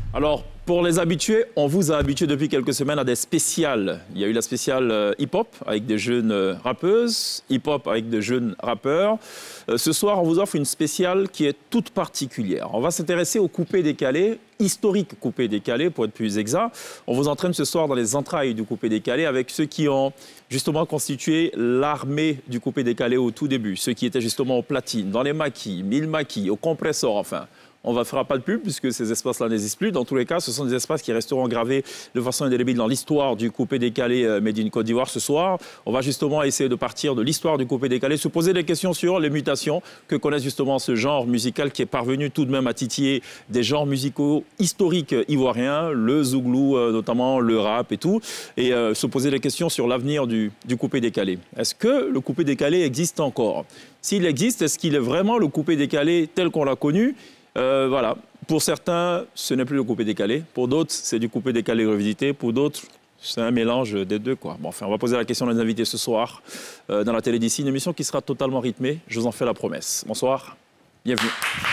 Alors, pour les habitués, on vous a habitué depuis quelques semaines à des spéciales. Il y a eu la spéciale hip-hop avec des jeunes rappeuses, hip-hop avec de jeunes rappeurs. Ce soir, on vous offre une spéciale qui est toute particulière. On va s'intéresser au coupé-décalé, historique coupé-décalé pour être plus exact. On vous entraîne ce soir dans les entrailles du coupé-décalé avec ceux qui ont justement constitué l'armée du coupé-décalé au tout début. Ceux qui étaient justement au platine, dans les maquis, 1000 maquis, au compresseur, enfin. On ne fera pas de pub puisque ces espaces-là n'existent plus. Dans tous les cas, ce sont des espaces qui resteront gravés de façon indélébile dans l'histoire du coupé-décalé Made in Côte d'Ivoire ce soir. On va justement essayer de partir de l'histoire du coupé-décalé, se poser des questions sur les mutations que connaît justement ce genre musical qui est parvenu tout de même à titiller des genres musicaux historiques ivoiriens, le zouglou notamment, le rap et tout, et se poser des questions sur l'avenir du coupé-décalé. Est-ce que le coupé-décalé existe encore? S'il existe, est-ce qu'il est vraiment le coupé-décalé tel qu'on l'a connu? Voilà. Pour certains, ce n'est plus le coupé-décalé. Pour d'autres, c'est du coupé-décalé revisité. Pour d'autres, c'est un mélange des deux, quoi. Bon, enfin, on va poser la question à nos invités ce soir dans la télé d'ici. Une émission qui sera totalement rythmée. Je vous en fais la promesse. Bonsoir. Bienvenue.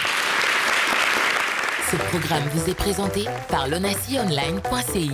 Ce programme vous est présenté par lonacionline.ci.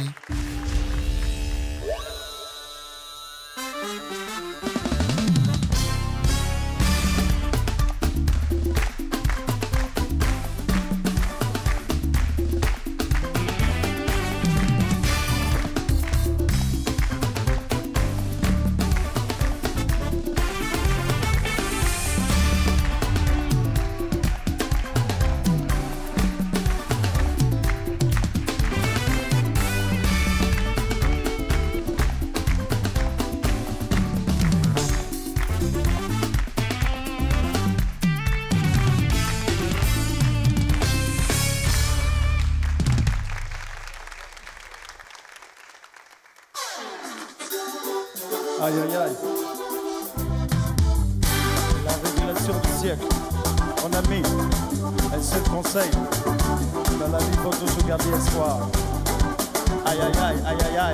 Aïe, aïe, aïe. La révélation du siècle. Mon ami, un seul conseil. Dans la vie, il faut toujours garder espoir. Aïe, aïe, aïe, aïe, aïe, aïe.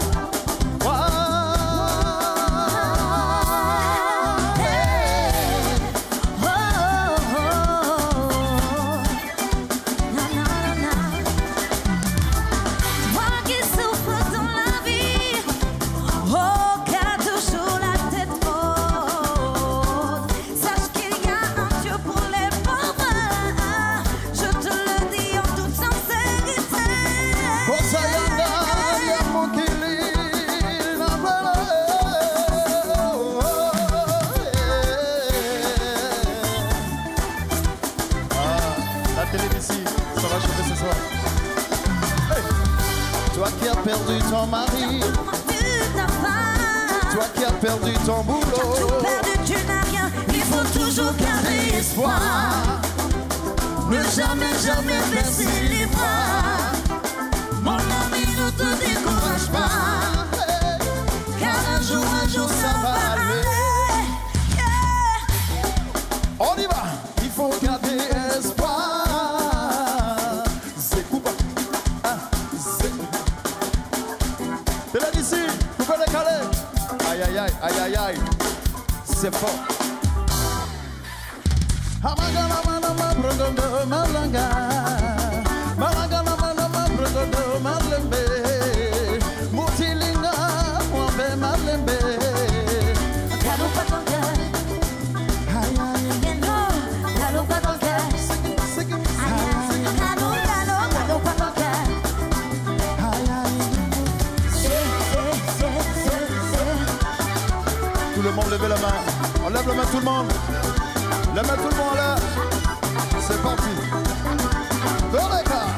Toi qui as perdu ton mari, toi qui as perdu ton boulot, tout perdu, tu n'as rien, il faut toujours garder espoir. Ne jamais, jamais baisser les bras. Mon ami, ne te décourage pas, car un jour, ça va aller. Yeah. On y va, il faut garder espoir. Aïe, aïe, aïe, aïe, aïe, aïe, c'est fort. Tout le monde levez la main. On lève la main tout le monde. La main tout le monde là. C'est parti. Dans les cas.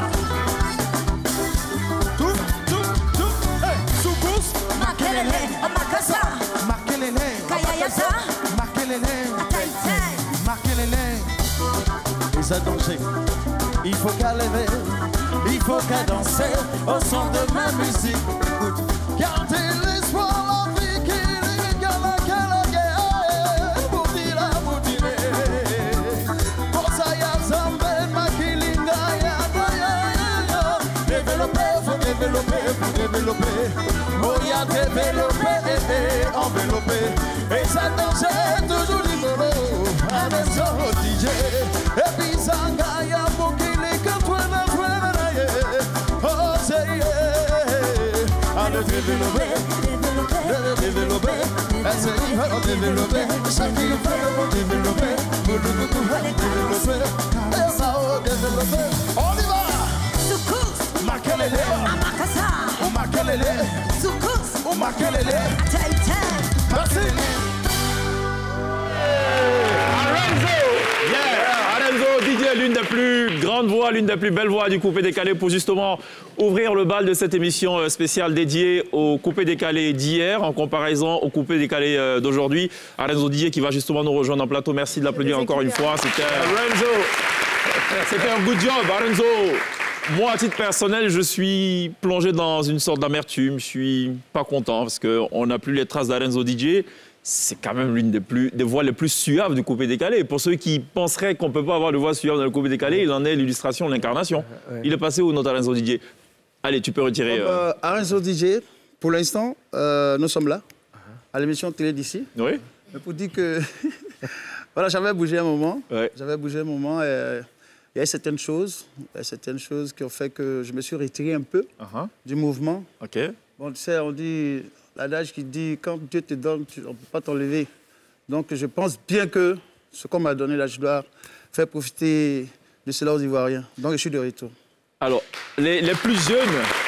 Tout. Hey, sous-pouce. Makelele, Amakasa. Makelele. Kayayasa. Makelele. Taïtaï. Makelele. Et ça danser. Il faut qu'à lever. Il faut qu'à danser au son de ma musique. Écoute. Gardez l'espoir. Développer, oh y'a développé, enveloppé, et ça dansait toujours du bolo, avec son DJ, et puis ça gagne à boucler quand toi, oh développer, développer, développer, chaque il fait le mot développer, développer, développer, on y va! Soukous, Makelele, Amakasa, Makelele, Soukous, Makelele, Taïtan. merci! Arenzo DJ, l'une des plus grandes voix, l'une des plus belles voix du coupé décalé pour justement ouvrir le bal de cette émission spéciale dédiée au coupé décalé d'hier en comparaison au coupé décalé d'aujourd'hui. Arenzo DJ qui va justement nous rejoindre en plateau. Merci de l'applaudir encore une fois. C'était un good job, Arenzo. Moi, à titre personnel, je suis plongé dans une sorte d'amertume. Je suis pas content parce qu'on n'a plus les traces d'Arenzo DJ. C'est quand même l'une des voix les plus suaves du coupé décalé. Pour ceux qui penseraient qu'on ne peut pas avoir de voix suave dans le coupé décalé, il en est l'illustration, l'incarnation. Il est passé où, notre Arenzo DJ? Allez, tu peux retirer. Arenzo DJ, pour l'instant, nous sommes là, à l'émission Télé d'ici. Oui. Mais pour dire que voilà, j'avais bougé un moment. Ouais. J'avais bougé un moment et il y a certaines choses qui ont fait que je me suis retiré un peu du mouvement. OK. Bon, tu sais, on dit, l'adage qui dit, quand Dieu te donne, on ne peut pas t'enlever. Donc, je pense bien que ce qu'on m'a donné là, je dois faire profiter de cela aux Ivoiriens. Donc, je suis de retour. Alors, les plus jeunes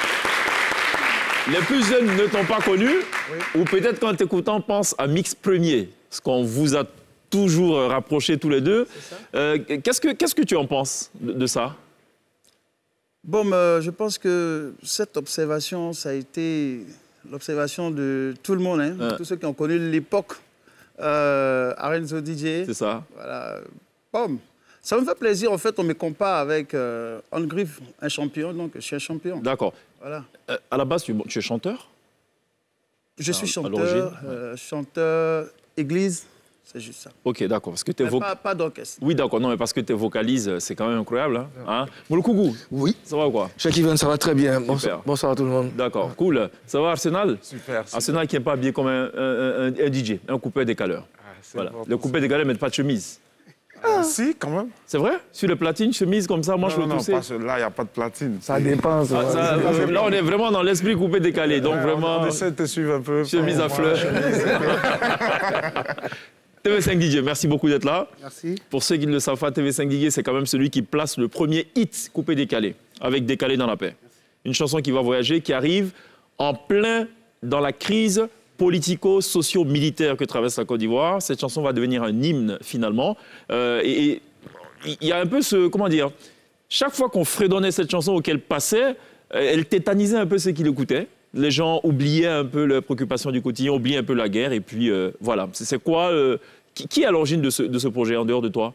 ne t'ont pas connu, ou peut-être qu'en t'écoutant, pense à Mix Premier, ce qu'on vous a toujours rapproché tous les deux. Qu'est-ce que tu en penses de ça? Bon, je pense que cette observation, ça a été l'observation de tout le monde, hein, tous ceux qui ont connu l'époque Arenzo DJ. C'est ça. Voilà. Bon, ça me fait plaisir, en fait, on me compare avec Ongriff, un champion, donc je suis un champion. D'accord. Voilà. À la base, tu es chanteur? Je suis à l'origine, chanteur église, c'est juste ça. Ok, d'accord. Parce que t'es pas d'orchestre. Oui, d'accord. Non, mais parce que tu vocalises, c'est quand même incroyable. Hein? Mouloukougou, Oui. ça va ou quoi? Shakiven, ça va très bien. Super. Bonsoir à tout le monde. D'accord, cool. Ça va, Arsenal? Super. Arsenal qui n'est pas habillé comme un DJ, un coupé décaleur. Voilà. Le coupé décaleur ne met pas de chemise. Si, quand même. C'est vrai? Sur le platine, chemise comme ça, moi je peux tousser. Non, là, il n'y a pas de platine. Ça dépend. Là, on est vraiment dans l'esprit coupé décalé. Donc vraiment, On essaie de te suivre un peu. chemise à fleurs. TV5 DJ, merci beaucoup d'être là. Merci. Pour ceux qui ne le savent pas, TV5 DJ, c'est quand même celui qui place le premier hit coupé décalé, avec Décalé dans la paix. Une chanson qui va voyager, qui arrive en plein dans la crise politico-socio-militaire que traverse la Côte d'Ivoire. Cette chanson va devenir un hymne, finalement. Et il y a un peu ce... Comment dire? Chaque fois qu'on fredonnait cette chanson ou qu'elle passait, elle tétanisait un peu ceux qui l'écoutaient. Les gens oubliaient un peu leurs préoccupations du quotidien, oubliaient un peu la guerre. Et puis, voilà. C'est quoi... Qui est à l'origine de ce projet, en dehors de toi?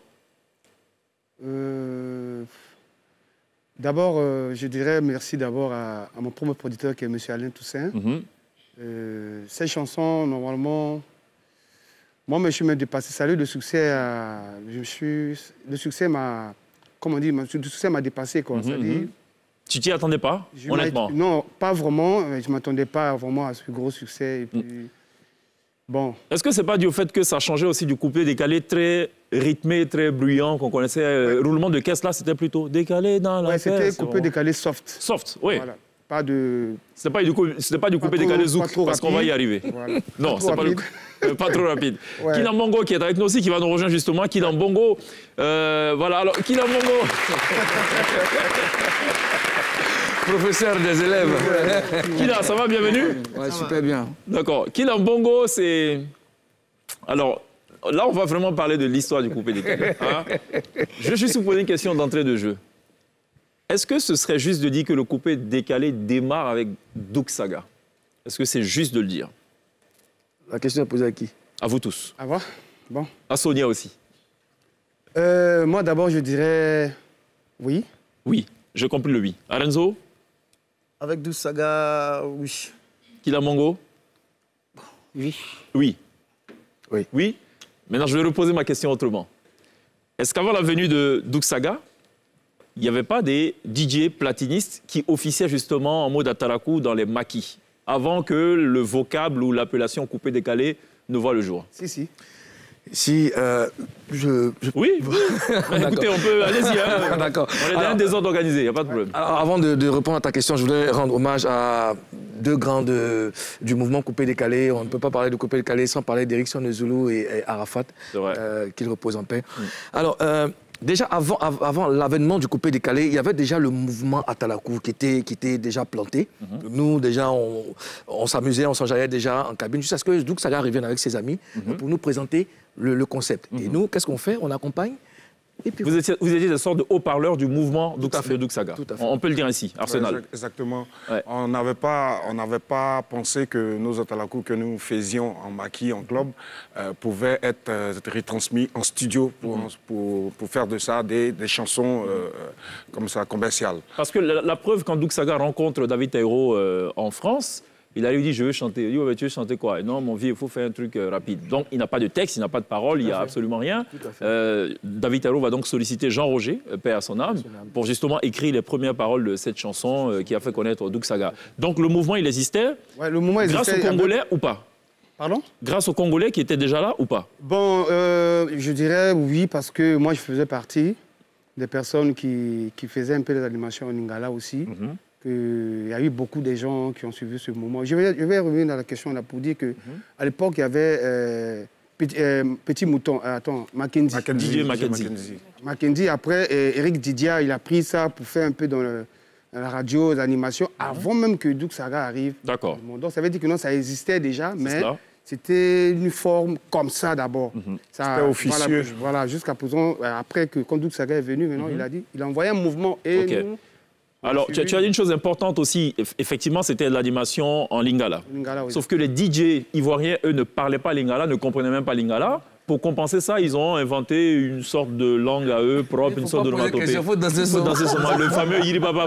D'abord, je dirais merci d'abord à mon premier producteur qui est M. Alain Toussaint. Ces chansons, normalement, moi, je suis même dépassé. Ça a eu le succès. Le succès m'a... Comment dire? Le succès m'a dépassé, quoi. C'est-à-dire... Tu t'y attendais pas, honnêtement? Non, pas vraiment. Je ne m'attendais pas vraiment à ce gros succès. Et puis... Bon. Est-ce que ce n'est pas dû au fait que ça changeait aussi du couplet décalé très rythmé, très bruyant qu'on connaissait? Roulement de caisse, là, c'était plutôt décalé dans la caisse. C'était coupé décalé soft. Soft, oui. Voilà. Pas de... C'était pas du coupé décalé zouk, parce qu'on va y arriver. Voilà. Non, c'est pas trop rapide. Ouais. Kilan Bongo qui est avec nous aussi, qui va nous rejoindre justement. Kilan Bongo, voilà, alors Kilan Bongo. Professeur des élèves. Kilan, ça va, bienvenue? Ouais, super bien. D'accord. Kilan Bongo, c'est... Alors, là, on va vraiment parler de l'histoire du coupé décalé. Hein? Je vais juste vous poser une question d'entrée de jeu. Est-ce que ce serait juste de dire que le coupé décalé démarre avec Douk Saga? Est-ce que c'est juste de le dire? La question est posée à qui? À vous tous. À voir? Bon. À Sonia aussi. Moi, d'abord, je dirais oui. Oui, j'ai compris le oui. Arenzo? Avec Douk Saga, oui. Kilan Bongo? Oui. Oui. Oui. Oui. Maintenant, je vais reposer ma question autrement. Est-ce qu'avant la venue de Douk Saga, il n'y avait pas des DJ platinistes qui officiaient justement en mode ataraku dans les maquis, avant que le vocable ou l'appellation coupé-décalé ne voit le jour? Si. Si Oui, écoutez, on peut, allez-y, hein. D'accord. On est dans un désordre organisé, il n'y a pas de problème. Alors, avant de répondre à ta question, je voudrais rendre hommage à deux grands du mouvement Coupé-Décalé. On ne peut pas parler de Coupé-Décalé sans parler d'Erickson Ezulu et Arafat, qu'il repose en paix. Alors, déjà, avant l'avènement du Coupé-Décalé, il y avait déjà le mouvement Atalakou qui était déjà planté. Nous, déjà, on s'amusait, on s'enjaillait déjà en cabine, jusqu'à ce que Douk Saga revienne avec ses amis pour nous présenter le concept. Et nous, qu'est-ce qu'on fait? On accompagne. Et puis, vous étiez des sortes de haut-parleurs du mouvement de Douk Saga. On peut le dire ainsi, Arsenal. Exactement. Ouais. On n'avait pas pensé que nos Atalakou que nous faisions en maquis, en club, pouvaient être retransmis en studio pour faire de ça des chansons comme ça, commerciales. Parce que la preuve, quand Douk Saga rencontre David Taïro en France, il a lui dit, je veux chanter. Il dit, oh, tu veux chanter quoi? Non, mon vieux, il faut faire un truc rapide. Donc, il n'a pas de texte, il n'a pas de parole, il n'y a absolument rien. David Taïro va donc solliciter Jean Roger, paix à son âme, pour justement écrire les premières paroles de cette chanson qui a fait connaître Douk Saga. Donc, le mouvement, il existait, le mouvement grâce aux Congolais ou pas? Pardon? Grâce aux Congolais qui étaient déjà là ou pas? Bon, je dirais oui, parce que moi, je faisais partie des personnes qui faisaient un peu des animations en Lingala aussi. Il y a eu beaucoup de gens qui ont suivi ce mouvement. Je vais revenir dans la question là pour dire qu'à l'époque, il y avait Petit Mouton, Mackenzie. DJ Mackenzie. Mackenzie, après, Eric Didia, il a pris ça pour faire un peu dans la radio, l'animation, avant même que Douk Saga arrive. D'accord. Donc ça veut dire que non, ça existait déjà, mais c'était une forme comme ça d'abord. C'était officieux. Voilà, jusqu'à présent, après que quand Douk Saga est venu, maintenant, il a envoyé un mouvement et nous... Alors, tu as dit une chose importante aussi, effectivement, c'était l'animation en Lingala. Sauf que les DJ ivoiriens, eux, ne parlaient pas Lingala, ne comprenaient même pas Lingala. Pour compenser ça, ils ont inventé une sorte de langue à eux propre, une sorte de nomatopée. Il faut danser le fameux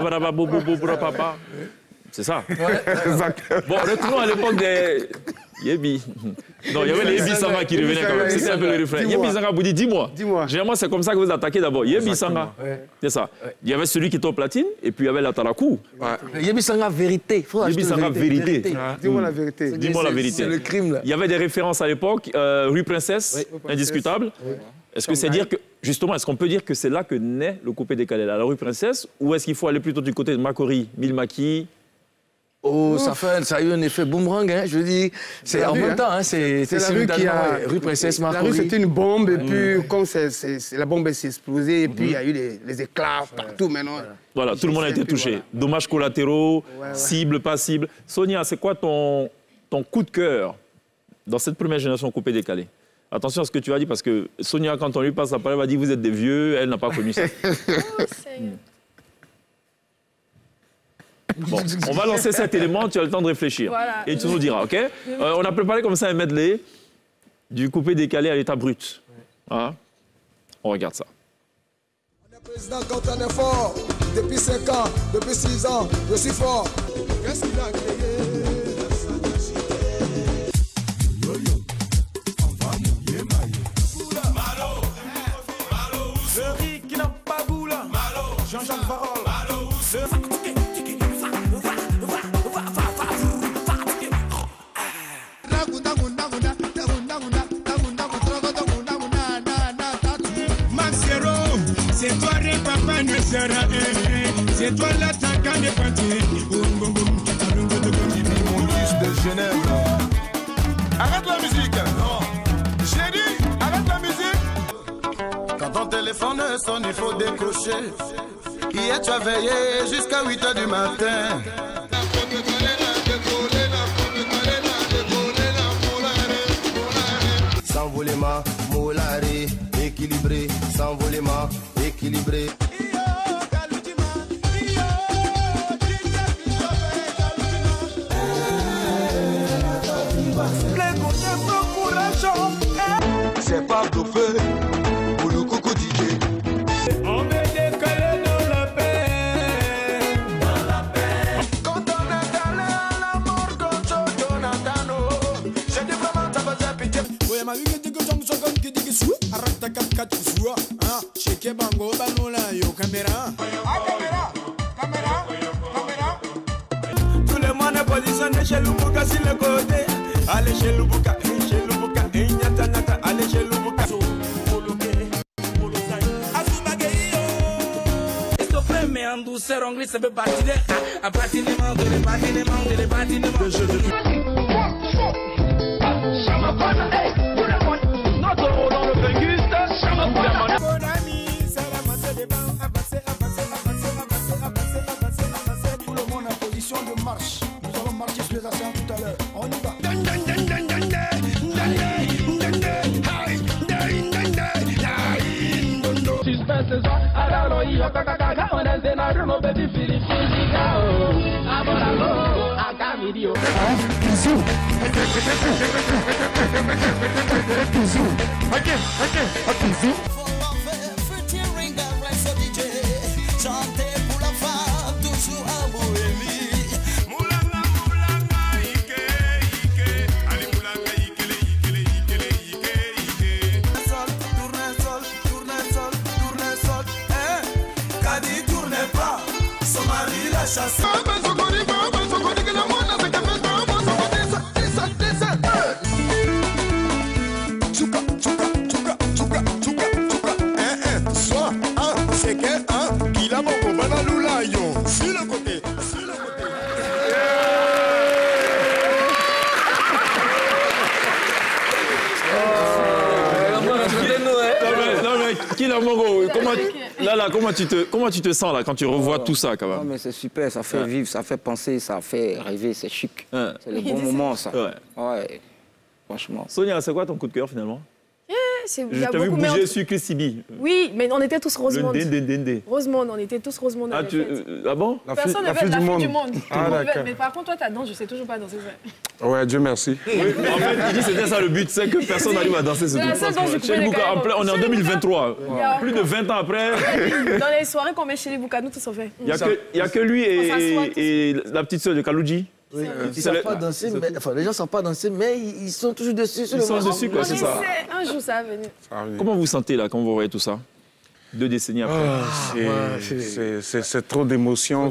Yiribaba. C'est ça. Bon, retournons à l'époque des Yébi. Non, il y avait les Yébi Sanga qui revenaient quand même. C'était un peu le refrain. Yébi Sanga vous dit, dis-moi. Généralement, c'est comme ça que vous attaquez d'abord. Yébi Sanga. C'est ça. Il y avait celui qui était au platine et puis il y avait l'Atalakou. Yébi Sanga vérité. Yébi Sanga vérité. Dis-moi la vérité. Dis-moi la vérité. C'est le crime là. Il y avait des références à l'époque. Rue Princesse, indiscutable. Est-ce que c'est dire que, justement, est-ce qu'on peut dire que c'est là que naît le Coupé-Décalé, la rue Princesse, ou est-ce qu'il faut aller plutôt du côté de Makori, Milmaki? Oh, ça a eu un effet boomerang, hein, je veux dire. C'est en même temps, hein, c'est la rue qui a... Rue Princesse Marcory. La rue, c'était une bombe, et puis, quand la bombe s'est explosée, et puis il y a eu les éclats partout maintenant. Voilà, tout le monde a été touché. Dommages collatéraux, cible, pas cible. Sonia, c'est quoi ton coup de cœur dans cette première génération Coupé-Décalé? Attention à ce que tu as dit, parce que Sonia, quand on lui passe la parole, elle va dire vous êtes des vieux, elle n'a pas connu ça. Bon, on va lancer cet élément, tu as le temps de réfléchir. Voilà. Et tu nous diras, OK? On a préparé comme ça un medley du Coupé-Décalé à l'état brut. Hein? On regarde ça. On est président quand on est fort. Depuis 5 ans, depuis 6 ans, je suis fort. Qu'est-ce qu'il a créé? Le riz qui n'a pas goût là. Jean-Jacques Varol. C'est toi le papa ne sera c'est toi l'attaquant des pantiers. Police de Genève. Arrête la musique. Non. J'ai dit, arrête la musique. Quand ton téléphone sonne, il faut décrocher. Hier tu as veillé jusqu'à 8h du matin. S'envolement, molare, équilibré, s'envolement, équilibré. C'est pas bluffé pour le coucou DJ. On est décalé dans la paix. Dans la paix. Quand on est allé à la mort, quand Jonathan, j'ai dit vraiment ça faisait pitié. Oui, ma vie qui dit que j'en suis comme qui dit que sou. Arrête ta cap sou. Ah, chez Bango, Banola, yo caméra. Ah, caméra. Tout le monde est positionné chez Lubuka sur le côté. Allez chez Lubuka, allez chez Lubuka. douceur, on glisse, ça peut partir. À bâtiment, de les bâtiments, de les bâtiments. Le jeu de notre rôle dans le Véguste, tout le monde en position de marche. Nous allons marcher sur les assaillants tout à l'heure. On y va. Chanter pour la femme, toujours en bohémie. Moulanga, moulanga, ike, ike. Allez, moulanga, ikele, ikele, ikele, ike, ike. Tournesol, tournesol, tournesol, hein. Kadi tourne pas, son mari l'a chassé. Comment tu te sens là quand tu revois tout ça quand même? Non mais c'est super, ça fait vivre, ça fait penser, ça fait rêver, c'est chic. C'est le bon moment ça. Ouais, franchement. Sonia, c'est quoi ton coup de cœur finalement? Je t'ai vu bouger sur Sibi. Oui, mais on était tous Rosemonde. Rosemonde, on était tous Rosemonde. Ah, ah bon? Personne ne veut être la fille du monde. Mais par contre, toi, ta danse, je sais toujours pas danser ça. Ouais, Dieu merci. Oui, en fait, il dit que c'était ça le but, c'est que personne n'arrive à danser ce truc. On est en 2023. Plus de 20 ans après. Dans les soirées qu'on met chez les Bouka, nous tous on fait. Il n'y a que lui et la petite sœur de Kalouji. Oui, ils savent pas danser, mais, enfin, les gens ne savent pas danser, mais ils sont toujours dessus. Ils sont dessus, quoi, c'est ça. Un jour, ça va venir. Comment vous sentez, là, quand vous voyez tout ça? 2 décennies après. C'est trop d'émotions,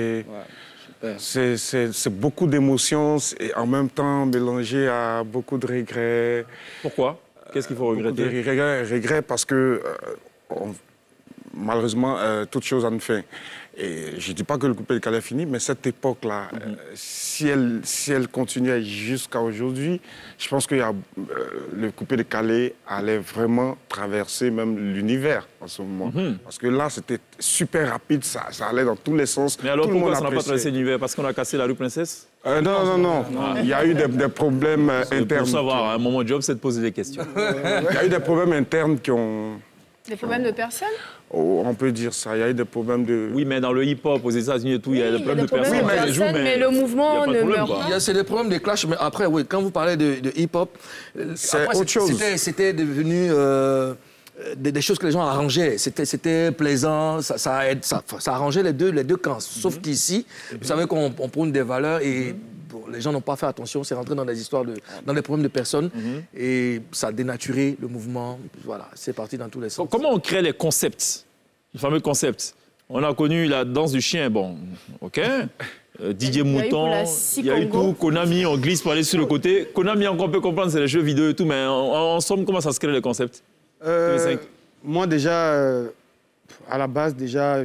c'est beaucoup d'émotions, et en même temps mélangé à beaucoup de regrets. Pourquoi? Qu'est-ce qu'il faut regretter? Regrets parce que, malheureusement, toute chose a une fin. Et je ne dis pas que le coupé de Calais est fini, mais cette époque-là, si elle continuait jusqu'à aujourd'hui, je pense que le coupé de Calais allait vraiment traverser même l'univers en ce moment. Parce que là, c'était super rapide, ça allait dans tous les sens. Mais alors pourquoi ça n'a pas traversé l'univers? Parce qu'on a cassé la rue Princesse? Non. Il y a eu des problèmes internes. Pour savoir, mon job, c'est de poser des questions. Il y a eu des problèmes internes qui ont... Des problèmes de personnes? Oh, on peut dire ça. Il y a eu des problèmes de... Oui, mais dans le hip-hop, aux États-Unis et tout, il y a des problèmes de personnes. Mais le mouvement ne meurt pas. C'est des problèmes de clash, mais après, oui, quand vous parlez de hip-hop, c'est autre chose. C'était devenu des choses que les gens arrangeaient. C'était plaisant, ça arrangeait les deux camps. Sauf qu'ici, vous savez qu'on prône des valeurs et... Les gens n'ont pas fait attention, c'est rentré dans des histoires, dans des problèmes de personnes et ça a dénaturé le mouvement. Voilà, c'est parti dans tous les sens. Comment on crée les concepts, les fameux concepts? On a connu la danse du chien, bon, ok. Didier Mouton, il y a eu tout. Konami, on glisse pour aller sur le côté. Konami, on peut comprendre, c'est les jeux vidéo et tout, mais en somme, comment ça se crée les concepts? Moi, déjà, à la base, déjà,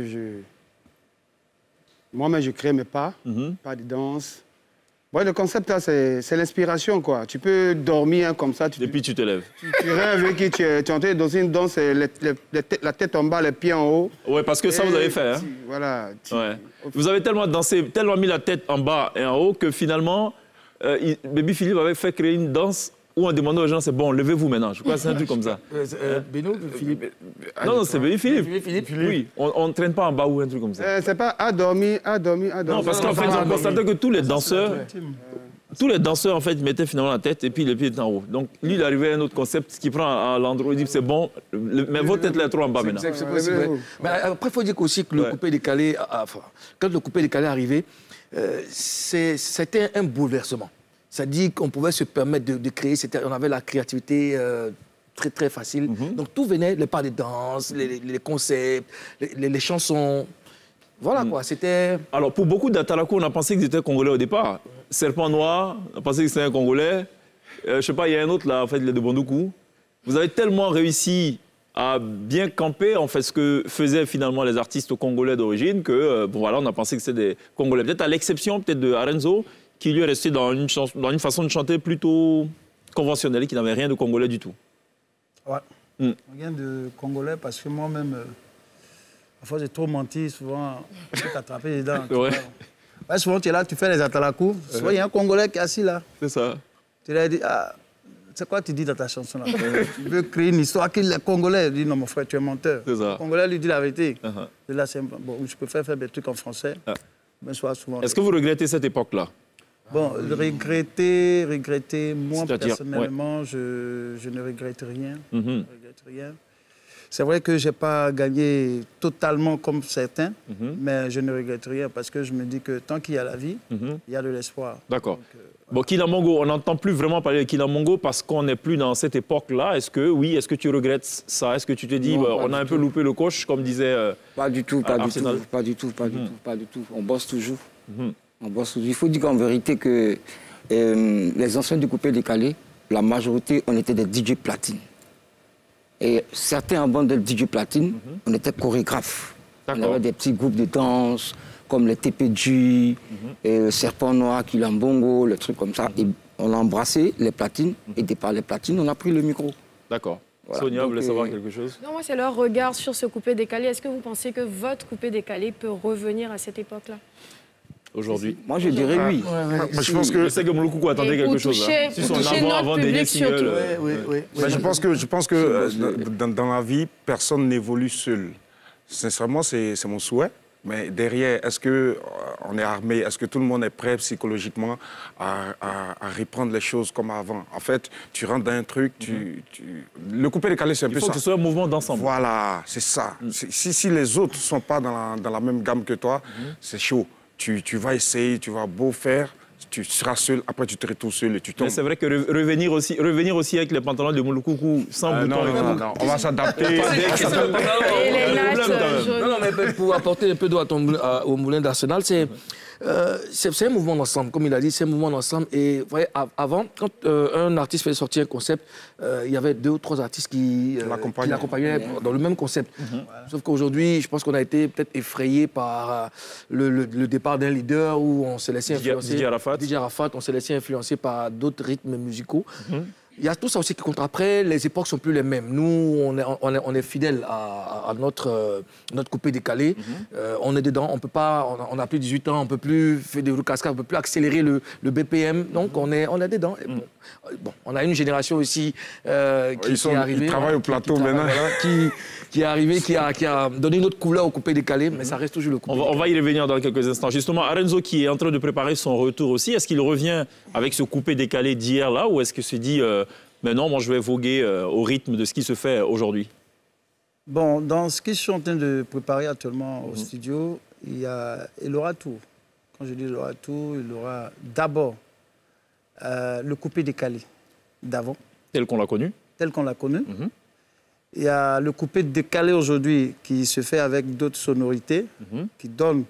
moi-même, je crée mes pas de danse. Ouais, le concept, là, c'est l'inspiration, quoi. Tu peux dormir comme ça. Depuis, tu te lèves. Tu rêves que tu es en train de danser une danse, la tête en bas, les pieds en haut. Oui, parce que ça, vous avez fait. Hein? Voilà. Vous avez tellement dansé, tellement mis la tête en bas et en haut que finalement, Baby Philippe avait fait créer une danse où on demandait aux gens, c'est bon, levez-vous maintenant. Je crois que c'est un truc comme ça. Beno, Philippe. Non, c'est Baby Philippe. Oui, on ne traîne pas en bas ou un truc comme ça. C'est pas à dormir. Non, parce qu'en fait, on constatait que tous les danseurs, en fait, mettaient finalement la tête et puis les pieds étaient en haut. Donc, lui, il arrivait à un autre concept qui prend à l'endroit, il dit, c'est bon, mais votre tête est trop en bas maintenant. C'est possible. Mais après, il faut dire aussi que le coupé décalé, quand le coupé décalé est arrivé, c'était un bouleversement. C'est-à-dire qu'on pouvait se permettre de créer, on avait la créativité très très facile. Donc tout venait, les pas de danse, les concepts, les chansons. Voilà quoi, c'était... Alors pour beaucoup d'Atalakou, on a pensé qu'ils étaient congolais au départ. Serpent Noir, on a pensé que c'était un congolais. Je sais pas, il y a un autre là, en fait, le de Bondoukou. Vous avez tellement réussi a bien campé en fait ce que faisaient finalement les artistes congolais d'origine, que bon voilà, on a pensé que c'était des Congolais. Peut-être à l'exception peut-être de Arenzo, qui lui est resté dans une façon de chanter plutôt conventionnelle, qui n'avait rien de congolais du tout. Ouais. Rien de congolais parce que moi-même, parfois j'ai trop menti, souvent je peux t'attraper dedans. Ouais, souvent tu es là, tu fais les atalakou, souvent il y a un Congolais qui est assis là. C'est ça. Tu lui as dit, ah, c'est quoi tu dis dans ta chanson là? Tu veux créer une histoire qu'il est Congolais. Il dit, non mon frère, tu es menteur. Le Congolais lui dit la vérité. Et là, bon, je préfère faire des trucs en français. Mais souvent. Est-ce que vous regrettez cette époque-là? Bon, regretter, moi personnellement, je ne regrette rien. Je ne regrette rien. C'est vrai que je n'ai pas gagné totalement comme certains, mais je ne regrette rien parce que je me dis que tant qu'il y a la vie, il y a de l'espoir. D'accord. Bon, Kinamongo, on n'entend plus vraiment parler de Kinamongo parce qu'on n'est plus dans cette époque-là. Est-ce que tu regrettes ça? Est-ce que tu te dis, non, on a un peu loupé le coche, comme disait Pas du tout, pas du tout. On bosse toujours. On bosse toujours. Il faut dire qu'en vérité que les anciens du coupé décalé, la majorité, on était des DJ platine. Et certains en bande de DJ platine, on était chorégraphes. On avait des petits groupes de danse, comme les TPG, et Serpent Noir, Kilambongo, les trucs comme ça. Et on a embrassé les platines, et par les platines, on a pris le micro. D'accord. Voilà. Sonia, vous voulez savoir quelque chose? Non, moi, c'est leur regard sur ce coupé décalé. Est-ce que vous pensez que votre coupé décalé peut revenir à cette époque-là? Aujourd'hui? Moi, je dirais oui. Je pense que... Je sais que Moulokoukou attendait quelque chose. Si son avant-dernier single. Je pense que dans la vie, personne n'évolue seul. Sincèrement, c'est mon souhait. Mais derrière, est-ce qu'on est armé? Est-ce que tout le monde est prêt psychologiquement à reprendre les choses comme avant? En fait, tu rentres dans un truc, le coupé décalé, c'est un peu ça. Il faut que ce soit un mouvement d'ensemble. Voilà, c'est ça. Si les autres ne sont pas dans la même gamme que toi, c'est chaud. Tu vas essayer, tu vas beau faire, tu seras seul, après tu te retrouves seul et tu tombes. Mais c'est vrai que revenir aussi avec les pantalons de Moulokoukou sans bouton. Non, on va s'adapter. Non, mais pour apporter un peu d'eau au moulin d'Arsenal, c'est un mouvement d'ensemble, comme il a dit, c'est un mouvement d'ensemble. Et vous voyez, avant, quand un artiste fait sortir un concept, il y avait 2 ou 3 artistes qui l'accompagnaient dans le même concept. Sauf qu'aujourd'hui, je pense qu'on a été peut-être effrayé par le départ d'un leader où on s'est laissé influencer. DJ Arafat, on s'est laissé influencer par d'autres rythmes musicaux. Il y a tout ça aussi qui compte. Après, les époques ne sont plus les mêmes. Nous, on est fidèles à notre coupé décalé. On est dedans. On peut pas, on a plus de 18 ans, on ne peut plus faire des cascades, on ne peut plus accélérer le BPM. Donc, on est dedans. Et bon, on a une génération aussi qui est arrivée. Ils travaillent au plateau maintenant. Qui est arrivé, qui a donné une autre couleur au coupé décalé, mais ça reste toujours le coupé décalé. On va y revenir dans quelques instants. Justement, Arenzo qui est en train de préparer son retour aussi, est-ce qu'il revient avec ce coupé décalé d'hier là, ou est-ce qu'il se dit mais non, moi je vais voguer au rythme de ce qui se fait aujourd'hui? Bon, dans ce que je suis en train de préparer actuellement au studio, il aura tout. Quand je dis il aura tout, il aura d'abord le coupé décalé d'avant. Tel qu'on l'a connu? Tel qu'on l'a connu. Il y a le coupé décalé aujourd'hui qui se fait avec d'autres sonorités, qui donnent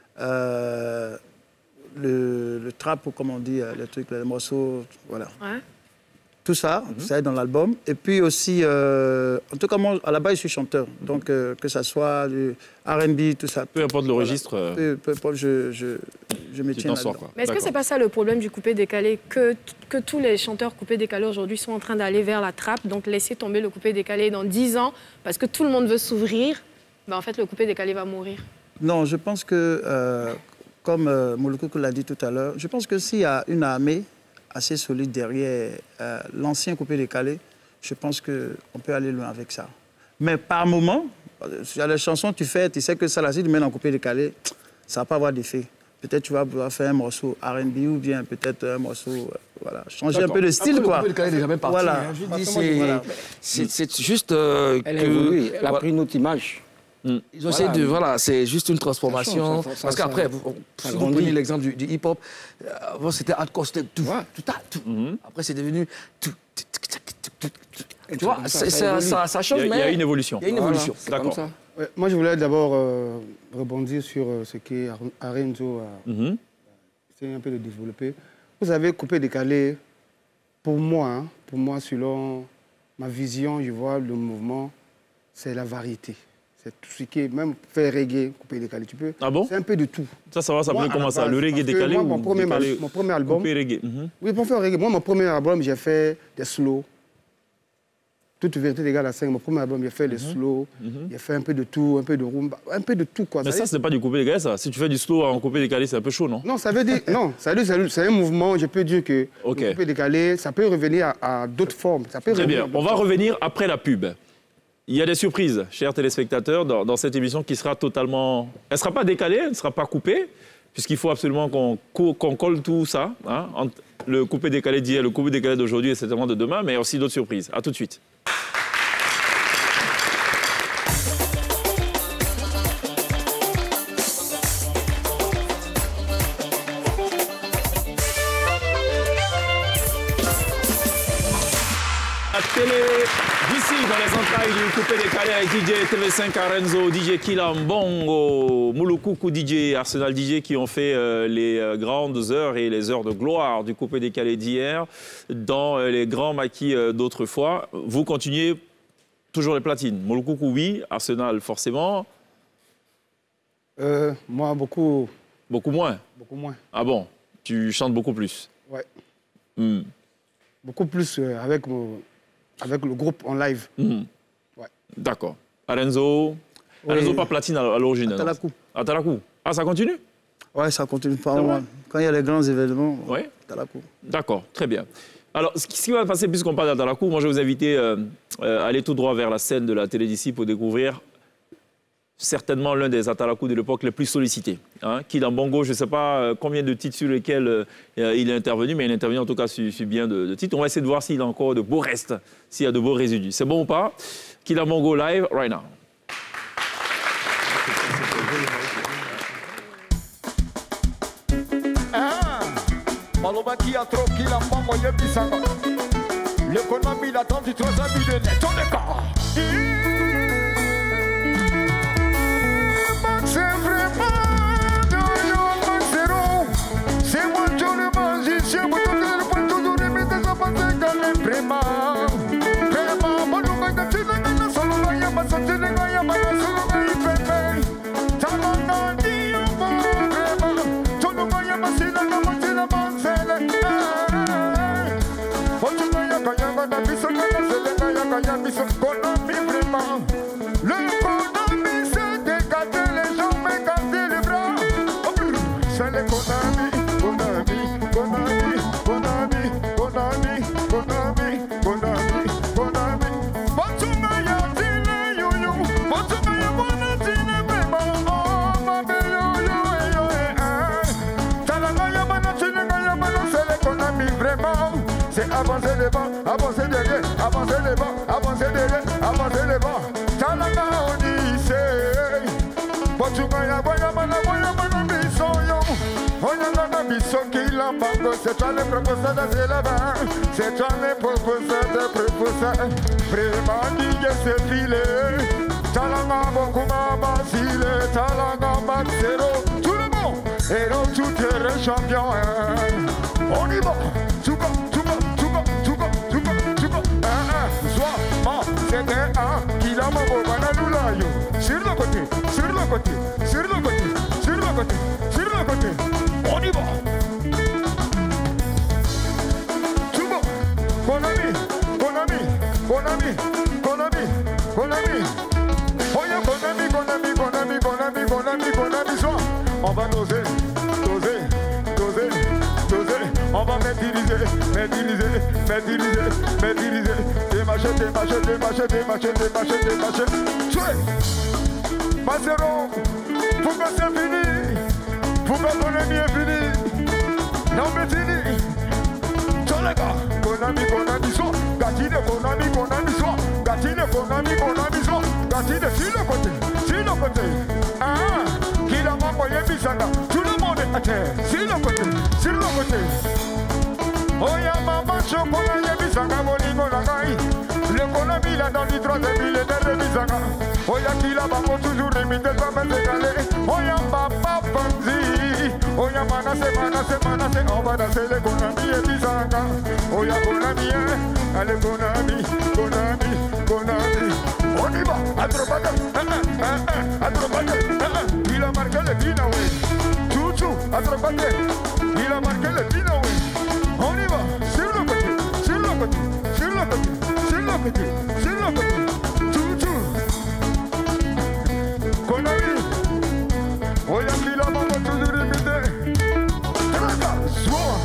le trap, ou comme on dit, les trucs, les morceaux, voilà. Ouais. Tout ça, ça est dans l'album. Et puis aussi, en tout cas, moi, à la base, je suis chanteur. Donc, que ça soit du R&B, tout ça. Peu importe le registre. Peu importe, je me tiens là-dedans. Mais est-ce que c'est pas ça le problème du coupé décalé, que tous les chanteurs coupé décalé aujourd'hui sont en train d'aller vers la trappe, donc laisser tomber le coupé décalé dans 10 ans, parce que tout le monde veut s'ouvrir, ben en fait, le coupé décalé va mourir? Non, je pense que, comme Moulokoukou l'a dit tout à l'heure, je pense que s'il y a une armée assez solide derrière l'ancien coupé décalé, je pense qu'on peut aller loin avec ça. Mais par moment, il y a des chansons que tu fais, tu sais que ça, là, si tu mets dans le coupé décalé, ça ne va pas avoir d'effet. Peut-être tu vas pouvoir faire un morceau R&B ou bien peut-être un morceau, voilà, changer un peu de style, quoi. Le coupé décalé n'est jamais parti. Voilà. Hein. Je dis, c'est juste elle a pris une autre image. Ils ont essayé de... Voilà, c'est juste une transformation. Parce qu'après, si vous prenez l'exemple du hip-hop, avant c'était hardcore, c'était tout. Après, c'est devenu tout. Tu vois, ça change, mais... Il y a une évolution. Il y a une évolution. D'accord. Ouais, moi, je voulais d'abord rebondir sur ce qu'Arenzo a essayé un peu de développer. Vous avez coupé décalé, pour moi, selon ma vision, je vois le mouvement c'est la variété. C'est tout ce qui est, même faire reggae, coupé décalé, tu peux. Ah bon? C'est un peu de tout. Ça va s'appeler comment ça? Le reggae décalé ou mon premier album. Coupé reggae. Oui, pour faire reggae. Moi, mon premier album, j'ai fait des slows. Toute vérité égale à 5. Mon premier album, j'ai fait des slows. J'ai fait un peu de tout, un peu de rumba, un peu de tout, quoi. Mais ça, c'est pas du coupé décalé, ça. Si tu fais du slow en coupé décalé, c'est un peu chaud, non? Non, ça veut dire. Non, c'est un mouvement. Je peux dire que le coupé décalé, ça peut revenir à d'autres formes. Ça peut Très bien. On va revenir après la pub. Il y a des surprises, chers téléspectateurs, dans cette émission qui sera totalement... Elle ne sera pas décalée, elle ne sera pas coupée, puisqu'il faut absolument qu'on colle tout ça, hein, entre le coupé décalé d'hier, le coupé décalé d'aujourd'hui et certainement de demain, mais aussi d'autres surprises. À tout de suite. D'ici, dans les entrailles du coupé décalé avec DJ TV5 Arenzo, DJ Kilambongo, Mouloukoukou DJ, Arsenal DJ qui ont fait les grandes heures et les heures de gloire du coupé décalé d'hier dans les grands maquis d'autrefois. Vous continuez toujours les platines. Mouloukoukou, oui. Arsenal, forcément. Moi, beaucoup. Beaucoup moins? Beaucoup moins. Ah bon? Tu chantes beaucoup plus? Ouais. Beaucoup plus avec le groupe en live. Ouais. D'accord. Arenzo, pas platine à l'origine. Atalakou. Atalakou. Ah, ça continue? Ouais, ça continue pas mal. Quand il y a les grands événements, ouais. Atalakou. D'accord, très bien. Alors, ce qui va passer, puisqu'on parle d'Atalakou, moi je vais vous inviter à aller tout droit vers la scène de la télé d'ici pour découvrir certainement l'un des Atalakou de l'époque les plus sollicités. Hein. Kilambongo, je ne sais pas combien de titres sur lesquels il est intervenu, mais il est intervenu en tout cas sur bien de titres. On va essayer de voir s'il a encore de beaux restes, s'il y a de beaux résidus. C'est bon ou pas? Kilambongo live, right now. L'économie, la 33 habits de net, on est corps. C'est vraiment c'est moi qui le magicien, moi tout le point toujours limité, ça passe dans les vraiment. Vraiment, moi nous gagnons, tu ne gagnes solo, il y a ma santé, il y a ma solo, il fait paye. T'as l'en dit, vraiment. Tu ne gagnes pas si la moitié la bonne selle. Faut tu gagnes, quand la mission, quand la mission, qu'on a mis vraiment. L'économie, c'est décaler les gens, mais garder les bras. C'est l'économie. C'est avancer les bancs, avancer derrière, avancer les bancs, avancer derrière, avancer les bancs. Talanga on dit c'est. Pochungaya boya mana biso yo. Oya na biso Kilambongo, c'est toi le proposeur de la bas. C'est toi le proposeur de proposeur. Vraiment dit c'est filé. Talanga beaucoup mama sile, talanga maxero. Tout le monde, héros tout est champion. On y va, tout va. C'était un Kilambongo Banaloulayo. Sur le côté, sur le côté, sur le côté, sur le côté, sur le côté. On y va. Tout bon. Bon ami, bon ami, bon ami, bon ami, bon ami. Oh yeah, bon ami, bon ami, bon ami, bon ami, bon ami, bon ami, soir. On va doser, doser, doser, doser. On va maîtriser, maîtriser, maîtriser, maîtriser. Démarcher. Tuez. Passero, pourquoi c'est fini? Pourquoi on est bien fini? Non mais fini. Tous les gars, bon ami, soit. Gatine, bon ami, soit. Gatine, bon ami, soit. Gatine, sur le côté. Ah, Kilambongo, Yébisanga. Tout le monde est à terre. Sur le côté. Oh ya maman, chocolat, Yébisanga, Bolingo, Langaï. L'économie là dans les 3 millénaires de Bizanga. Oya Kilambongo toujours limité, pas me dégaler. Oya papa Panzi. Oya Manassé, on va danser l'économie et Bizanga. Oya Bonami, allez Bonami. On y va. Il a marqué le Dina, oui. Chouchou, atropate. Il a marqué le Dina, oui. On y va. Sur le côté, sur le côté, sur le côté, sur le côté, sur le côté. Chouchou. Konami. Oyambi la maman toujours répété. Traga, soin.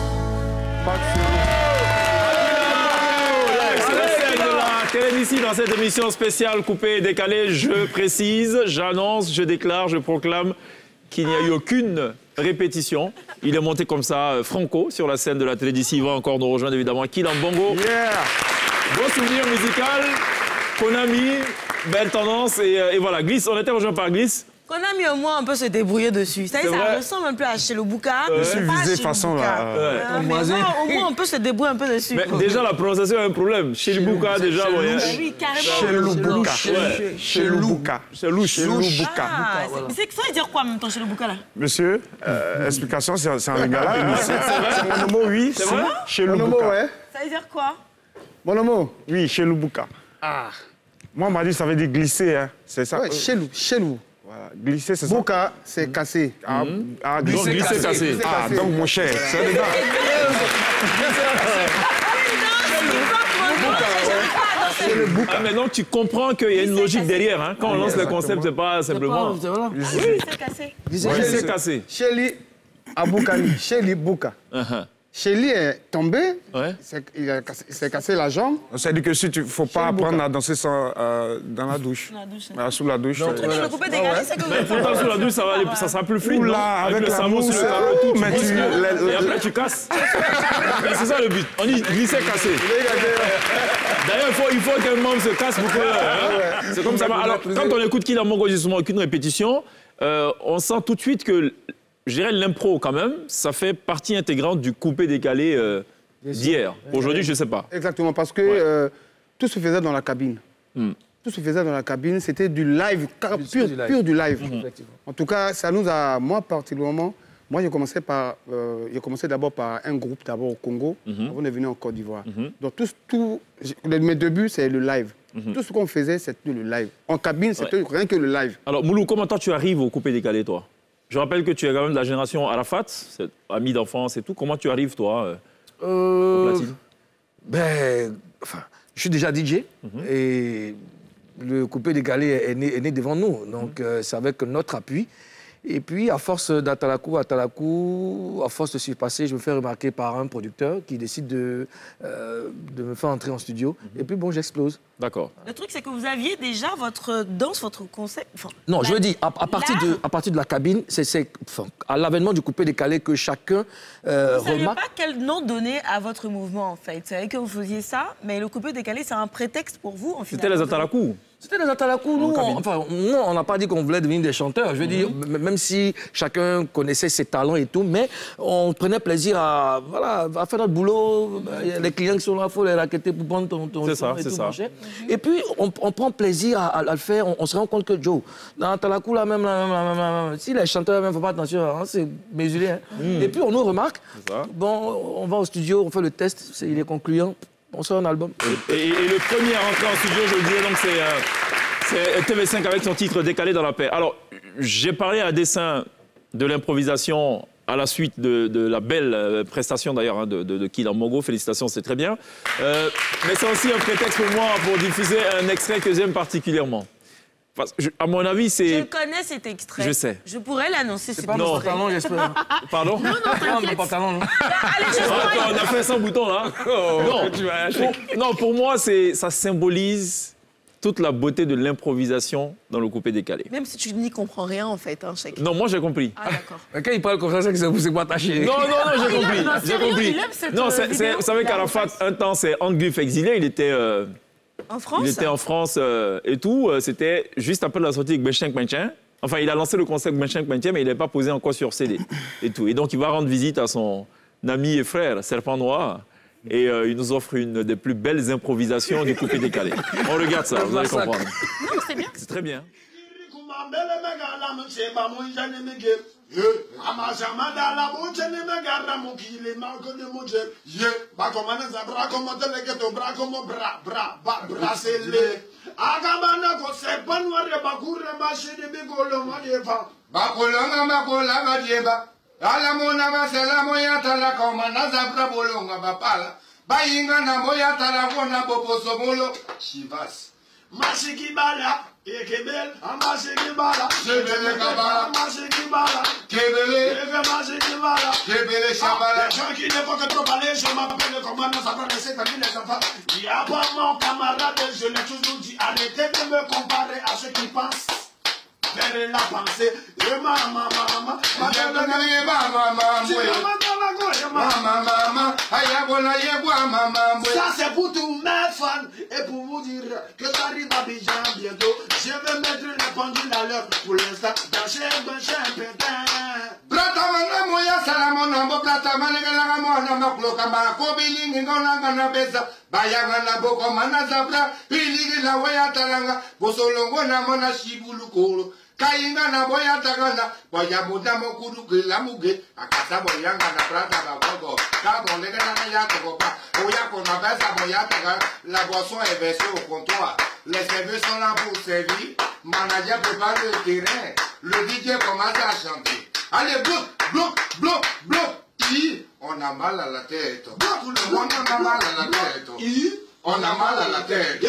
Ici dans cette émission spéciale coupée et décalée, je précise, j'annonce, je déclare, je proclame qu'il n'y a eu aucune répétition. Il est monté comme ça, franco, sur la scène de la télé d'ici. Il va encore nous rejoindre évidemment. Kilan Bongo. Yeah. Beau souvenir musical. Konami, belle tendance. Et voilà, Glisse, on était rejoint par Glisse. Konami, au moins, on peut se débrouiller dessus. Ça ressemble un peu à chez le Bouka. Je suis visé façon là. Au moins, on peut se débrouiller un peu dessus. Mais déjà, la prononciation a un problème. Chez le Bouka, déjà. Oui, carrément. Chez le Bouka. Chez le Bouka. Chez le Bouka. C'est que ça veut dire quoi en même temps chez le Bouka là? Monsieur, explication, c'est un lingala. C'est mon mot, oui. C'est vrai? Chez le Bouka. Ça veut dire quoi? Mon mot? Oui, chez le Bouka. Ah. Moi, on m'a dit ça veut dire glisser. Hein. C'est ça? Ouais, chez nous. Voilà. Glisser, c'est ça? Bouka, c'est cassé. Glisser, cassé. Ah, donc mon cher, c'est dedans. Ah, maintenant, tu comprends qu'il y a une logique derrière. Hein. Quand on lance le concept, c'est pas simplement... Oui, c'est cassé. C'est cassé. Shelly Aboukani, Shelly Bouka. Shelly est tombé, il s'est cassé la jambe. C'est-à-dire que si tu ne faut pas apprendre à danser sans, dans la douche. Sous la douche. Le truc, le coupé décalé, c'est que vous pourtant, sous la douche, ça sera plus fluide. Là, avec le la savon mousse, sur le carreau, tout, et après tu casses. C'est ça le but. On dit glisser, casser. D'ailleurs, il faut qu'un membre se casse pour que... C'est comme ça. Alors, quand on écoute Kilan Bongo, justement, aucune répétition, on sent tout de suite que... Je dirais l'impro, quand même, ça fait partie intégrante du coupé-décalé d'hier. Aujourd'hui, je ne sais pas. Exactement, parce que tout se faisait dans la cabine. Tout se faisait dans la cabine, c'était du live, pur du live. En tout cas, ça nous a, moi particulièrement, moi j'ai commencé d'abord par un groupe, d'abord au Congo, on est venu en Côte d'Ivoire. Donc mes débuts, c'est le live. Tout ce qu'on faisait, c'était le live. En cabine, c'était rien que le live. Alors, Moulou, comment toi tu arrives au coupé-décalé, toi? Je rappelle que tu es quand même de la génération Arafat, ami d'enfance et tout. Comment tu arrives, toi, au platine? Je suis déjà DJ et le coupé-décalé est né devant nous. Donc, c'est avec notre appui. Et puis, à force d'Atalakou, à force de se passer, je me fais remarquer par un producteur qui décide de me faire entrer en studio. Et puis, bon, j'explose. D'accord. Le truc, c'est que vous aviez déjà votre danse, votre concept. Non, je veux dire, à partir de la cabine, c'est à l'avènement du coupé-décalé que chacun vous ne saviez remarque. pas quel nom donner à votre mouvement, en fait. Vous savez que vous faisiez ça, mais le coupé-décalé, c'est un prétexte pour vous, en fait. C'était les Atalakou. C'était les Atalakou. Nous, on n'a pas dit qu'on voulait devenir des chanteurs. Je veux dire, même si chacun connaissait ses talents et tout, mais on prenait plaisir à faire notre boulot. Les clients qui sont là, il faut les raqueter pour prendre ton c'est ça, et c'est tout, ça. Et puis, on prend plaisir à le faire. On se rend compte que Joe, dans Atalakou, si les chanteurs, il ne faut pas attention, hein, c'est mesuré. Hein. Et puis, on nous remarque. Bon, on va au studio, on fait le test, il est concluant. On sort un album. Et le premier à rentrer en studio, je le disais, donc c'est TV5 avec son titre Décalé dans la paix. Alors, j'ai parlé à dessein de l'improvisation à la suite de la belle prestation d'ailleurs hein, de Kilan Bongo. Félicitations, c'est très bien. Mais c'est aussi un prétexte pour moi pour diffuser un extrait que j'aime particulièrement. Parce que, à mon avis, c'est... Je connais cet extrait. Je sais. Je pourrais l'annoncer. C'est pas mon pantalon, j'espère. Pardon? Non, t'inquiète. On a fait sans bouton, là. Non, pour moi, ça symbolise toute la beauté de l'improvisation dans le coupé-décalé. Même si tu n'y comprends rien, en fait. Hein, non, moi, j'ai compris. Ah, d'accord. Quand il parle comme ça, c'est que vous pas attaché. Non, j'ai compris. Vous savez qu'Arafat, un temps, c'est Anglif exilé. Il était... En France? Il était en France et tout. C'était juste après la sortie de Bencheng Benchen. Enfin, il a lancé le concept Bencheng Benchen, mais il n'est pas posé encore sur CD et tout. Et donc, il va rendre visite à son ami et frère, Serpent Noir. Et il nous offre une des plus belles improvisations du coupé-décalé. On regarde ça, vous allez comprendre. Non, c'est bien. C'est très bien. Amajamada la boche ne me garra mon qui les manque de mon gel. Ba comme un zabra comme te le que bras comme bras c'est le. Agamana ko se pas noir de bakour marché de bigolo ma deva. Bakolonga makola ma deva. Ala mona masela moya tala comme un zabra bolonga bapala. Bayinga na moya tala kona boposo molo. Chivas. Mashikibala. Ekebel, Amashikibala, Kebele Kabala, Amashikibala, Kebele, Amashikibala, Kebele Shabala. Les gens qui ne font que trop parler, je m'appelle comment on s'apprend à laisser les enfants. Il y a pas mon camarade, je l'ai toujours dit, arrêtez de me comparer à ceux qui pensent. Vers la pensée, maman, ça c'est pour tous mes fans et pour vous dire que j'arrive à Abidjan bientôt. Je vais mettre les pendules à l'heure pour l'instant. Dans chez pétain. Bratamana moya salamona bo bratamana gala mona makloka ma ko bilingi ngona ngana besa bayanga na boko mana zabra bilingi la waya talanga bosolongo na mona shibulu kolo kainga na boya tagana boya muda mokuru gela muge akasa boyanga na brata bagogo ka bonde na ya to ba oya kona besa boya taga la boisson est versée au comptoir. Les serveurs sont là pour servir. Manager prépare le terrain. Le DJ commence à chanter. Allez, bloc. On a mal à la tête. On a mal à la tête. On a mal à la tête.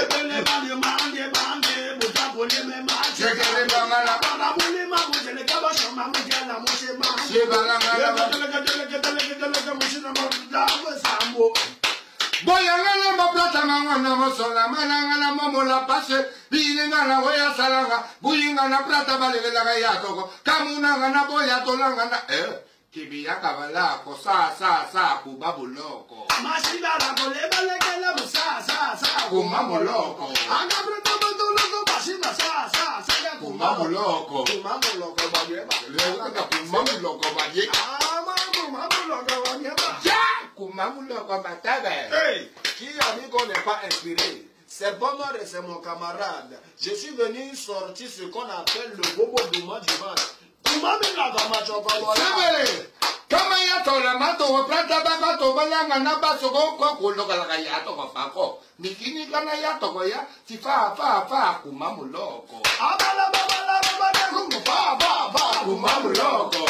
Boyanga na plata mangana mosola mananga na momola passe bilinga na waya salanga buyinga na plata balela ga yatoko kamuna na boya tolanga na kibiya kabala ko sa ku babuloko masila la kole balekela sa ku mamoloko anga plata bandolo basina sa ku mamoloko bageba le ka ku mamoloko bageba Hey, qui a dit qu'on n'est pas inspiré? C'est bon, c'est mon camarade. Je suis venu sortir ce qu'on appelle le bobo douma du ventre. Douma de la gama chocolat. C'est vrai. Kama ya tola mato plata baba to balanga na baso ko ko lo kala ya to ko fako. Nikini kana ya to ko ya ti fa kumamuloko. Abala baba ko fa kumamuloko.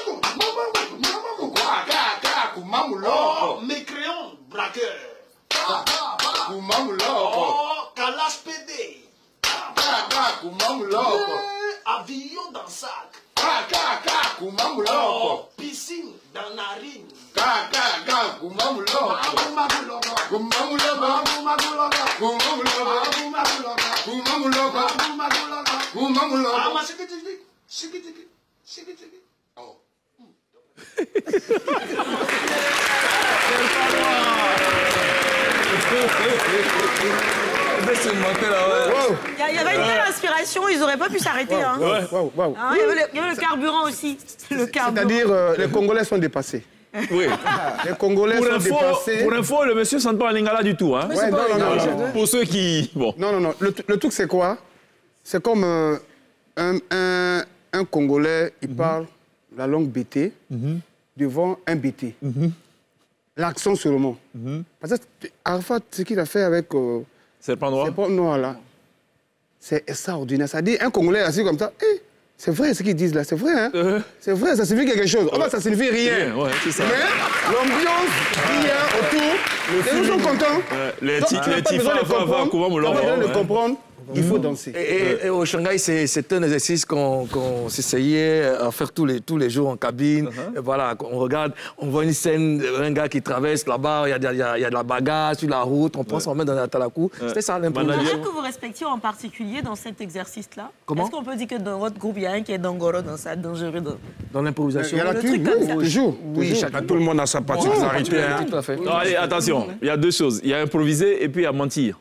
Oh, mécréant, braqueur. Oh, calage PD. Avion dans sac. Oh, piscine dans narine. Il y avait une telle inspiration, ils n'auraient pas pu s'arrêter. Hein. Il y avait le carburant aussi. C'est-à-dire, les Congolais sont dépassés. Oui. Les Congolais sont dépassés. Pour info, le monsieur ne sent pas un lingala du tout. Hein. Ouais, non. Pour ceux qui... Bon. Non. Le truc, c'est quoi? C'est comme un Congolais, il parle la langue BT devant un BT. L'accent seulement. Parce que Arafat, ce qu'il a fait avec... Serpent noir. Serpent noir, là. C'est extraordinaire. Ça dit, un Congolais assis comme ça, c'est vrai ce qu'ils disent là, c'est vrai, hein? C'est vrai, ça signifie quelque chose. Oh, bah, ça signifie rien. Ouais, c'est ça. Mais l'ambiance, rien autour, les gens sont contents. Les tifs, de comprendre. Il faut danser. Et au Shanghai, c'est un exercice qu'on s'essayait à faire tous les jours en cabine. Et voilà, on regarde, on voit une scène, un gars qui traverse là-bas, il y a de la bagarre sur la route, on prend son main dans la talakou. C'était ça l'improvisation. Est-ce que vous respectiez en particulier dans cet exercice-là? Comment? Est-ce qu'on peut dire que dans votre groupe, il y a un qui est dangoro dans ça, dangereux dans l'improvisation? Il y a la truc comme ça. Toujours. Tout le monde a sa particularité. Allez, attention, il y a deux choses. Il y a improviser et puis il y a mentir.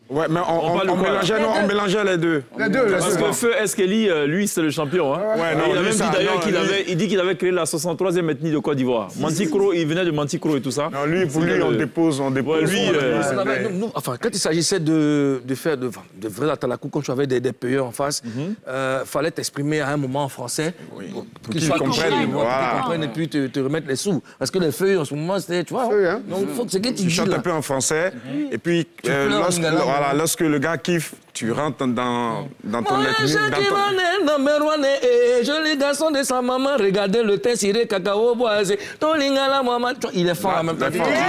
Ouais, mais on mélangeait les deux. Parce que Feu Eskeli, lui, c'est le champion. Hein. Ouais, non, il a même dit d'ailleurs qu'il avait créé la 63e ethnie de Côte d'd'Ivoire. Mantikoro, il venait de Mantikoro et tout ça. Non, lui, pour lui, on dépose. Ouais, lui, enfin, quand il s'agissait de faire de vrais atalakou, quand tu avais des payeurs en face, fallait t'exprimer à un moment en français pour qu'ils comprennent et puis te remettre les sous. Parce que les feuilles, en ce moment, c'était, tu vois, donc il faut que c'est que tu chantes un peu en français, et puis lorsque le gars kiffe, tu rentres dans ton ethnie. Je les garçons de sa maman, regardez le thé ciré, cacao boisé, Tolingala maman. Il est fort en même temps.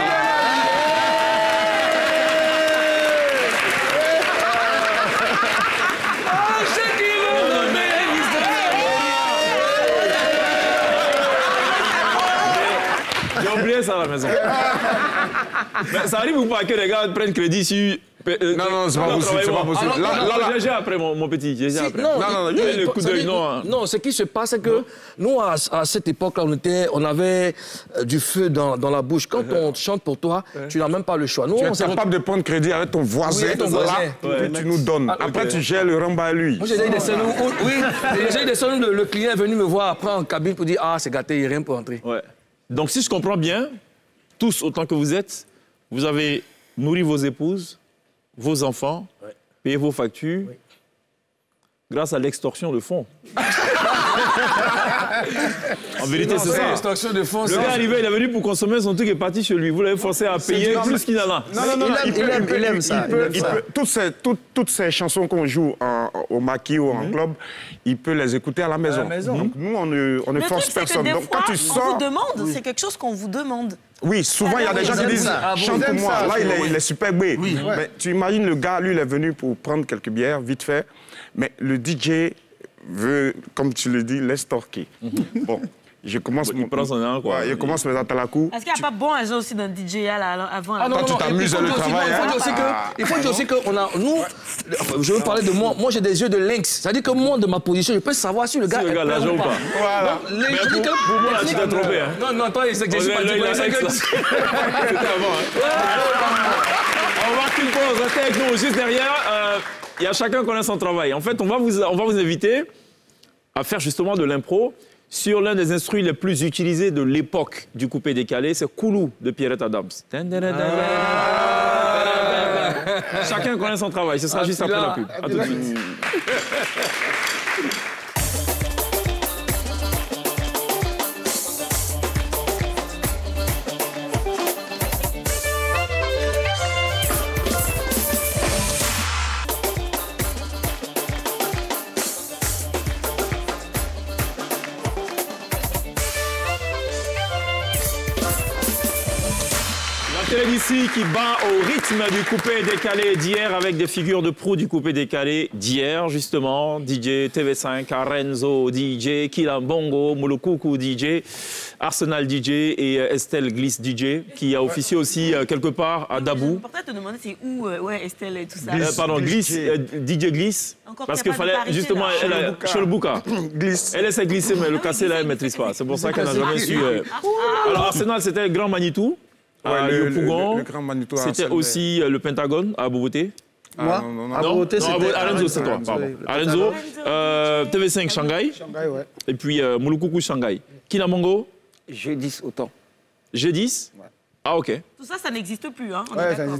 J'ai oublié ça à la maison. Mais ça arrive ou pas que les gars prennent crédit sur... Non, c'est pas possible, c'est pas possible. J'ai après, mon petit. Non, ce qui se passe, c'est que nous, à cette époque-là, on avait du feu dans la bouche. Quand on chante pour toi, tu n'as même pas le choix. Nous, tu es capable de prendre crédit avec ton voisin, puis tu nous donnes. Après, tu gères le ramba à lui. Moi, j'ai eu des scènes où le client est venu me voir après en cabine pour dire « Ah, c'est gâté, il n'y a rien pour entrer. » Donc, si je comprends bien, tous autant que vous êtes, vous avez nourri vos épouses, vos enfants, payé vos factures, grâce à l'extorsion de fonds. En vérité, c'est ça. L'extorsion de fonds, le gars arrivé, il est venu pour consommer son truc et est parti chez lui. Vous l'avez forcé à payer plus qu'il n'en a. Non, il aime ça. Toutes ces chansons qu'on joue au maquis ou en club, il peut les écouter à la maison. Donc nous, on ne force personne. Donc quand tu sors... On vous demande, c'est quelque chose qu'on vous demande. Oui, souvent, il y a des gens qui disent « Chante pour moi ». Là, il est super bé. Mais tu imagines, le gars, lui, il est venu pour prendre quelques bières, vite fait. Mais le DJ veut, comme tu le dis, l'estorquer. Bon, je commence il prend son nom, quoi. Je commence mes atalakou. Est-ce qu'il n'y a pas bon agent aussi d'un DJ avant? Quand tu t'amuses le travail. Il faut dire aussi que nous, je veux parler de moi. Moi, j'ai des yeux de lynx. C'est-à-dire que moi, de ma position, je peux savoir si le gars est là ou pas. Voilà. Mais pour moi, tu t'es trompé. Non, toi, il sait que je suis pas du tout. C'était avant. On va marquer une pause. Restez avec nous juste derrière. Il y a chacun connaît son travail. En fait, on va vous inviter à faire justement de l'impro sur l'un des instruments les plus utilisés de l'époque du coupé décalé, c'est Koulou de Pierrette Adams. Chacun connaît son travail. Ce sera juste après la pub. À tout de suite. D'ici qui bat au rythme du coupé décalé d'hier avec des figures de proue du coupé décalé d'hier, justement. DJ TV5, Arenzo DJ, Kilambongo, Molokuku DJ, Arsenal DJ et Estelle Gliss DJ, qui a officié aussi quelque part à Dabou. Je peux te demander c'est où Estelle et tout ça. Pardon, Gliss, DJ Gliss. Parce qu'il fallait justement, chez le Bouka. Elle essaie de glisser, mais le cassé là, elle ne maîtrise pas. C'est pour ça qu'elle n'a jamais su. Alors Arsenal, c'était Grand Manitou. Le Grand Manitou. C'était aussi le Pentagone à Boboté. Moi à Boboté, c'était... Arenzo, c'est toi, pardon. Arenzo, TV5 Shanghai. Et puis Mouloukoukou Shanghai. Kinamongo G10 autant. G10 Ah, ok. Tout ça, ça n'existe plus. Hein,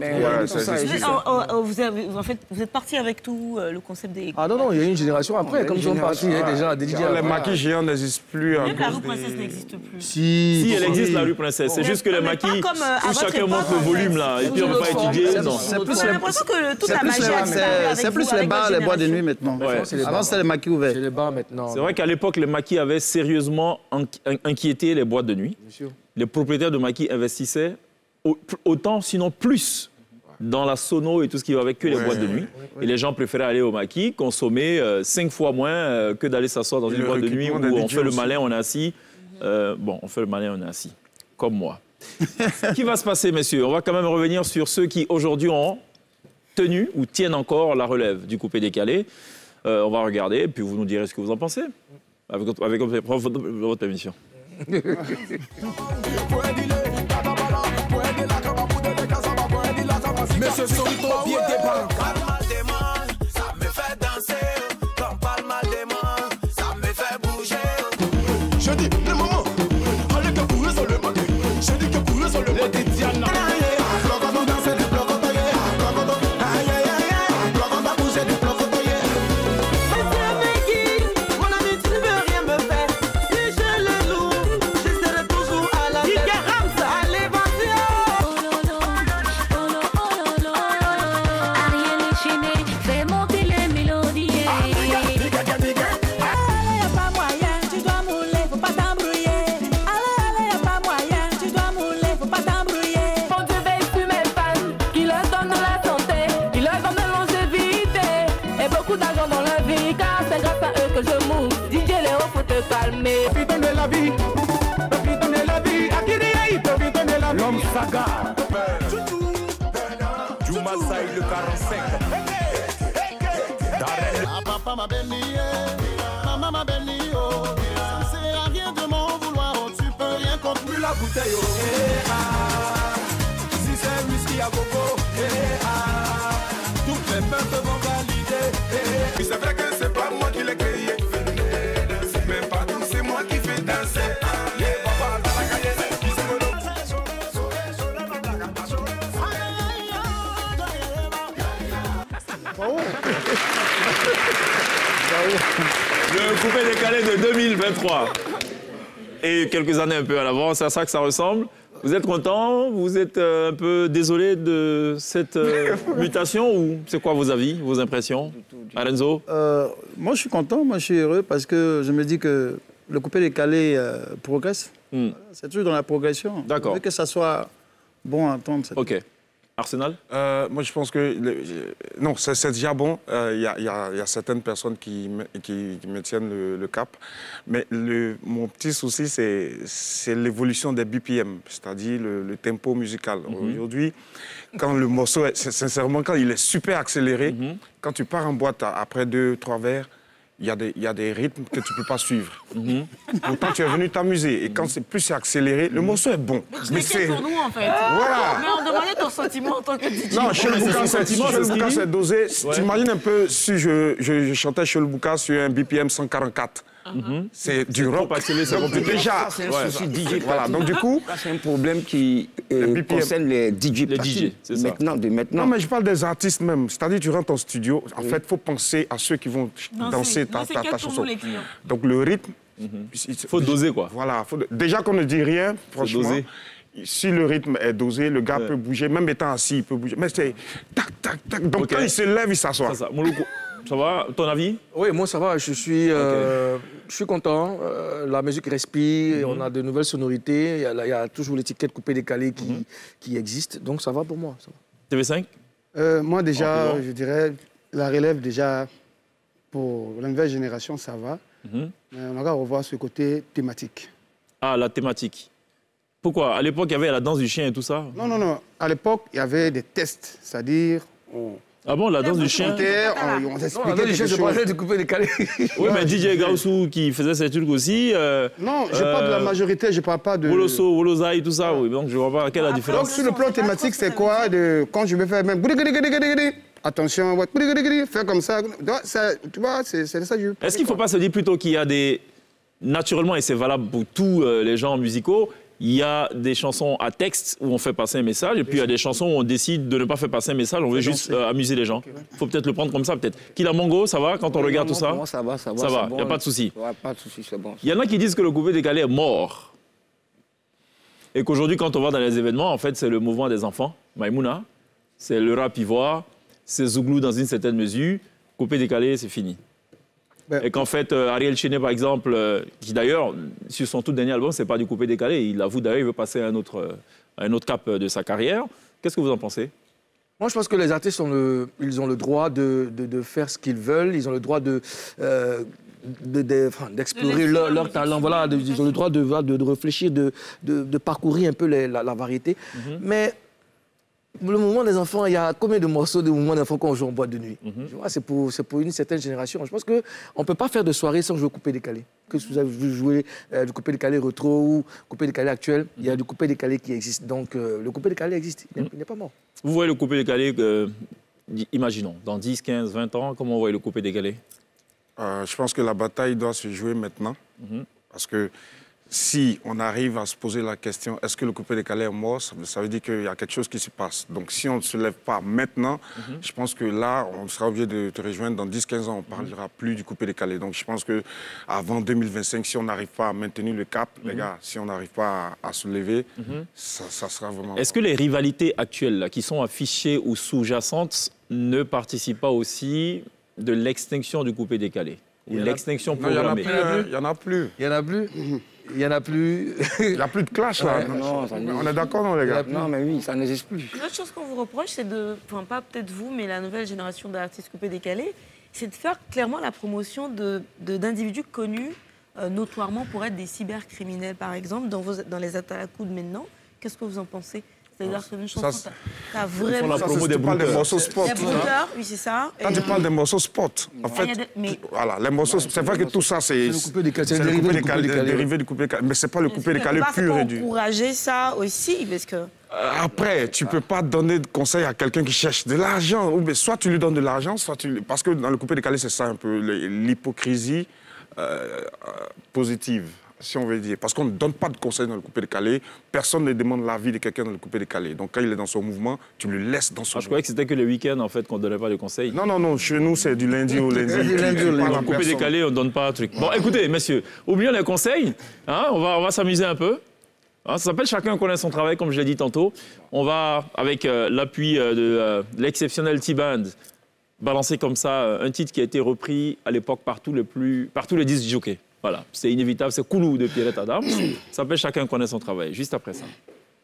vous êtes parti avec tout le concept des... Ah non, il y a une génération après, comme ils sont partis, il y a déjà des DJ. Les maquis géants n'existent plus. Même la rue Princesse n'existe plus. Si, elle existe, la rue Princesse. C'est juste que les maquis, où chacun montre le volume, là, et puis on ne peut pas étudier. J'ai l'impression que toute la magie c'est plus les bars, les boîtes de nuit maintenant. Avant, c'était les maquis ouverts. C'est les bars maintenant. C'est vrai qu'à l'époque, les maquis avaient sérieusement inquiété les boîtes de nuit. Les propriétaires de maquis investissaient autant, sinon plus, dans la sono et tout ce qui va avec que les boîtes de nuit. Et les gens préféraient aller au maquis, consommer 5 fois moins que d'aller s'asseoir dans une boîte de nuit où on fait le malin, on est assis. On fait le malin, on est assis. Comme moi. Ce qui va se passer, messieurs? On va quand même revenir sur ceux qui, aujourd'hui, ont tenu ou tiennent encore la relève du coupé décalé. On va regarder, et puis vous nous direz ce que vous en pensez. Avec votre émission. Mais ce sont trop bien des banques. la bouteille, si c'est whisky à coco, toutes les meufs vont valider. Puis c'est vrai que c'est pas moi qui l'ai créé. C'est même pas tout, c'est moi qui fais danser. Le coupé décalé de 2023. Et quelques années un peu à l'avance, c'est à ça que ça ressemble. Vous êtes content? Vous êtes un peu désolé de cette mutation? Ou c'est quoi vos avis, vos impressions? Arenzo? Moi, je suis content, moi, je suis heureux parce que je me dis que le coupé décalé progresse. C'est toujours dans la progression. D'accord. Je veux que ça soit bon à entendre. OK. Arsenal? Moi, je pense que... non, c'est déjà bon. Il y a certaines personnes qui me tiennent le cap. Mais mon petit souci, c'est l'évolution des BPM, c'est-à-dire le tempo musical. Aujourd'hui, quand le morceau, sincèrement, quand il est super accéléré, quand tu pars en boîte après 2-3 vers, il y a des rythmes que tu ne peux pas suivre. Pourtant, tu es venu t'amuser. Et quand c'est accéléré, le morceau est bon. Mais c'est pour nous, en fait. Voilà. Mais on demandait ton sentiment en tant que DJ. Non, chez le Bouka, c'est dosé. Ouais. Tu imagines un peu si je chantais chez le Bouka sur un BPM 144. C'est du rock. Donc, déjà, c'est un souci DJ. Voilà, donc du coup... C'est un problème qui concerne les DJ. Maintenant. Non, mais je parle des artistes même. C'est-à-dire, tu rentres en studio, en fait, il faut penser à ceux qui vont danser ta chanson. Donc le rythme... Il faut doser, quoi. Voilà. Déjà qu'on ne dit rien, franchement... Si le rythme est dosé, le gars peut bouger, même étant assis, il peut bouger. Mais c'est tac, tac, tac. Donc quand il se lève, il s'assoit. Ça va, ton avis? Oui, moi ça va, je suis content. La musique respire, on a de nouvelles sonorités, il y a toujours l'étiquette coupé décalé qui existe, donc ça va pour moi. Ça va. TV5? Moi déjà, je dirais, la relève déjà, pour la nouvelle génération, ça va. Mais on va revoir ce côté thématique. Ah, la thématique. Pourquoi? À l'époque, il y avait la danse du chien et tout ça? Non. À l'époque, il y avait des tests, c'est-à-dire... Ah bon, la danse du chien? On expliquait quelque chose. parlais de couper décalé. Oui, mais DJ Gaussou qui faisait ces trucs aussi... non, je parle de la majorité, je ne parle pas de... Woloso, Wolosai, tout ça, oui. Donc je ne vois pas quelle est la différence. Donc sur le plan thématique, c'est quoi quand je vais faire même... Attention, faire comme ça. Tu vois, c'est ça que je... Est-ce qu'il ne faut pas se dire plutôt qu'il y a des... Naturellement, et c'est valable pour tous les genres musicaux, il y a des chansons à texte où on fait passer un message, et puis il y a des chansons où on décide de ne pas faire passer un message, on veut juste amuser les gens. Il faut peut-être le prendre comme ça, peut-être. Kila Mongo, ça va quand on regarde tout ça? Ça va. Ça va, il n'y a pas de souci. Ouais, pas de souci, c'est bon. Il y en a qui disent que le coupé décalé est mort. Et qu'aujourd'hui, quand on va dans les événements, en fait, c'est le mouvement des enfants. Maïmouna, c'est le rap ivoire, c'est Zouglou dans une certaine mesure. Coupé décalé, c'est fini. Et qu'en fait, Ariel Chené, par exemple, qui d'ailleurs, sur son tout dernier album, c'est pas du coupé décalé. Il avoue d'ailleurs, il veut passer à un autre cap de sa carrière. Qu'est-ce que vous en pensez? Moi, je pense que les artistes ils ont le droit de faire ce qu'ils veulent. Ils ont le droit d'explorer leur talent. Voilà, ils ont le droit de réfléchir, de parcourir un peu la variété. Mais le mouvement des enfants, il y a combien de morceaux de mouvement d'enfants qu'on joue en boîte de nuit? C'est pour une certaine génération. Je pense qu'on ne peut pas faire de soirée sans jouer coupé décalé. Que si vous avez joué du coupé décalé rétro ou coupé décalé actuel, il y a du coupé décalé qui existe. Donc le coupé décalé existe, il n'est pas mort. Vous voyez le coupé décalé, imaginons, dans 10, 15, 20 ans, comment vous voyez le coupé décalé? Je pense que la bataille doit se jouer maintenant. Parce que si on arrive à se poser la question, est-ce que le coupé décalé est mort, ça veut dire qu'il y a quelque chose qui se passe. Donc si on ne se lève pas maintenant, je pense que là, on sera obligé de te rejoindre. Dans 10-15 ans, on ne parlera plus du coupé décalé. Donc je pense qu'avant 2025, si on n'arrive pas à maintenir le cap, les gars, si on n'arrive pas à se lever, ça sera vraiment... Est-ce que les rivalités actuelles là, qui sont affichées ou sous-jacentes ne participent pas aussi de l'extinction du coupé décalé? Ou l'extinction programmée? Il n'y en a plus. Il n'y en a plus. Il n'y en a plus. Il n'y a plus de clash, là. Non, on est d'accord, non, les gars? Non, mais oui, ça n'existe plus. Une autre chose qu'on vous reproche, c'est de, enfin pas peut-être vous, mais la nouvelle génération d'artistes coupés décalés, c'est de faire clairement la promotion d'individus connus notoirement pour être des cybercriminels, par exemple, dans les Atalakou de maintenant. Qu'est-ce que vous en pensez? C'est-à-dire que une chanson, t'as vraiment... la promo des des morceaux spot. Les brouteurs, oui, c'est ça. Quand tu parles des morceaux spot, en fait, voilà, les morceaux, c'est vrai que tout ça, c'est le coupé décalé, c'est dérivé du coupé décalé, mais c'est pas le coupé décalé pur et dur. Encourager ça aussi, parce que... Après, tu peux pas donner de conseils à quelqu'un qui cherche de l'argent. Ou soit tu lui donnes de l'argent, soit tu... Parce que dans le coupé décalé, c'est ça un peu, l'hypocrisie positive, si on veut dire. Parce qu'on ne donne pas de conseils dans le coupé décalé. Personne ne demande l'avis de quelqu'un dans le coupé décalé. Donc quand il est dans son mouvement, tu le laisses dans son mouvement. Je croyais que c'était que le week-end, en fait, qu'on ne donnait pas de conseils. Non, non, non. Chez nous, c'est du lundi au lundi. Dans le coupé décalé, on ne donne pas un truc. Bon, écoutez, messieurs, oublions les conseils. Hein, on va s'amuser un peu. Hein, ça s'appelle Chacun connaît son travail, comme je l'ai dit tantôt. On va, avec l'appui de l'exceptionnel T-Band, balancer comme ça un titre qui a été repris à l'époque par tous les disques jockeys. Voilà, c'est inévitable, c'est Koulou de Pierrette Adams. Ça s'appelle Chacun connaît son travail, juste après ça.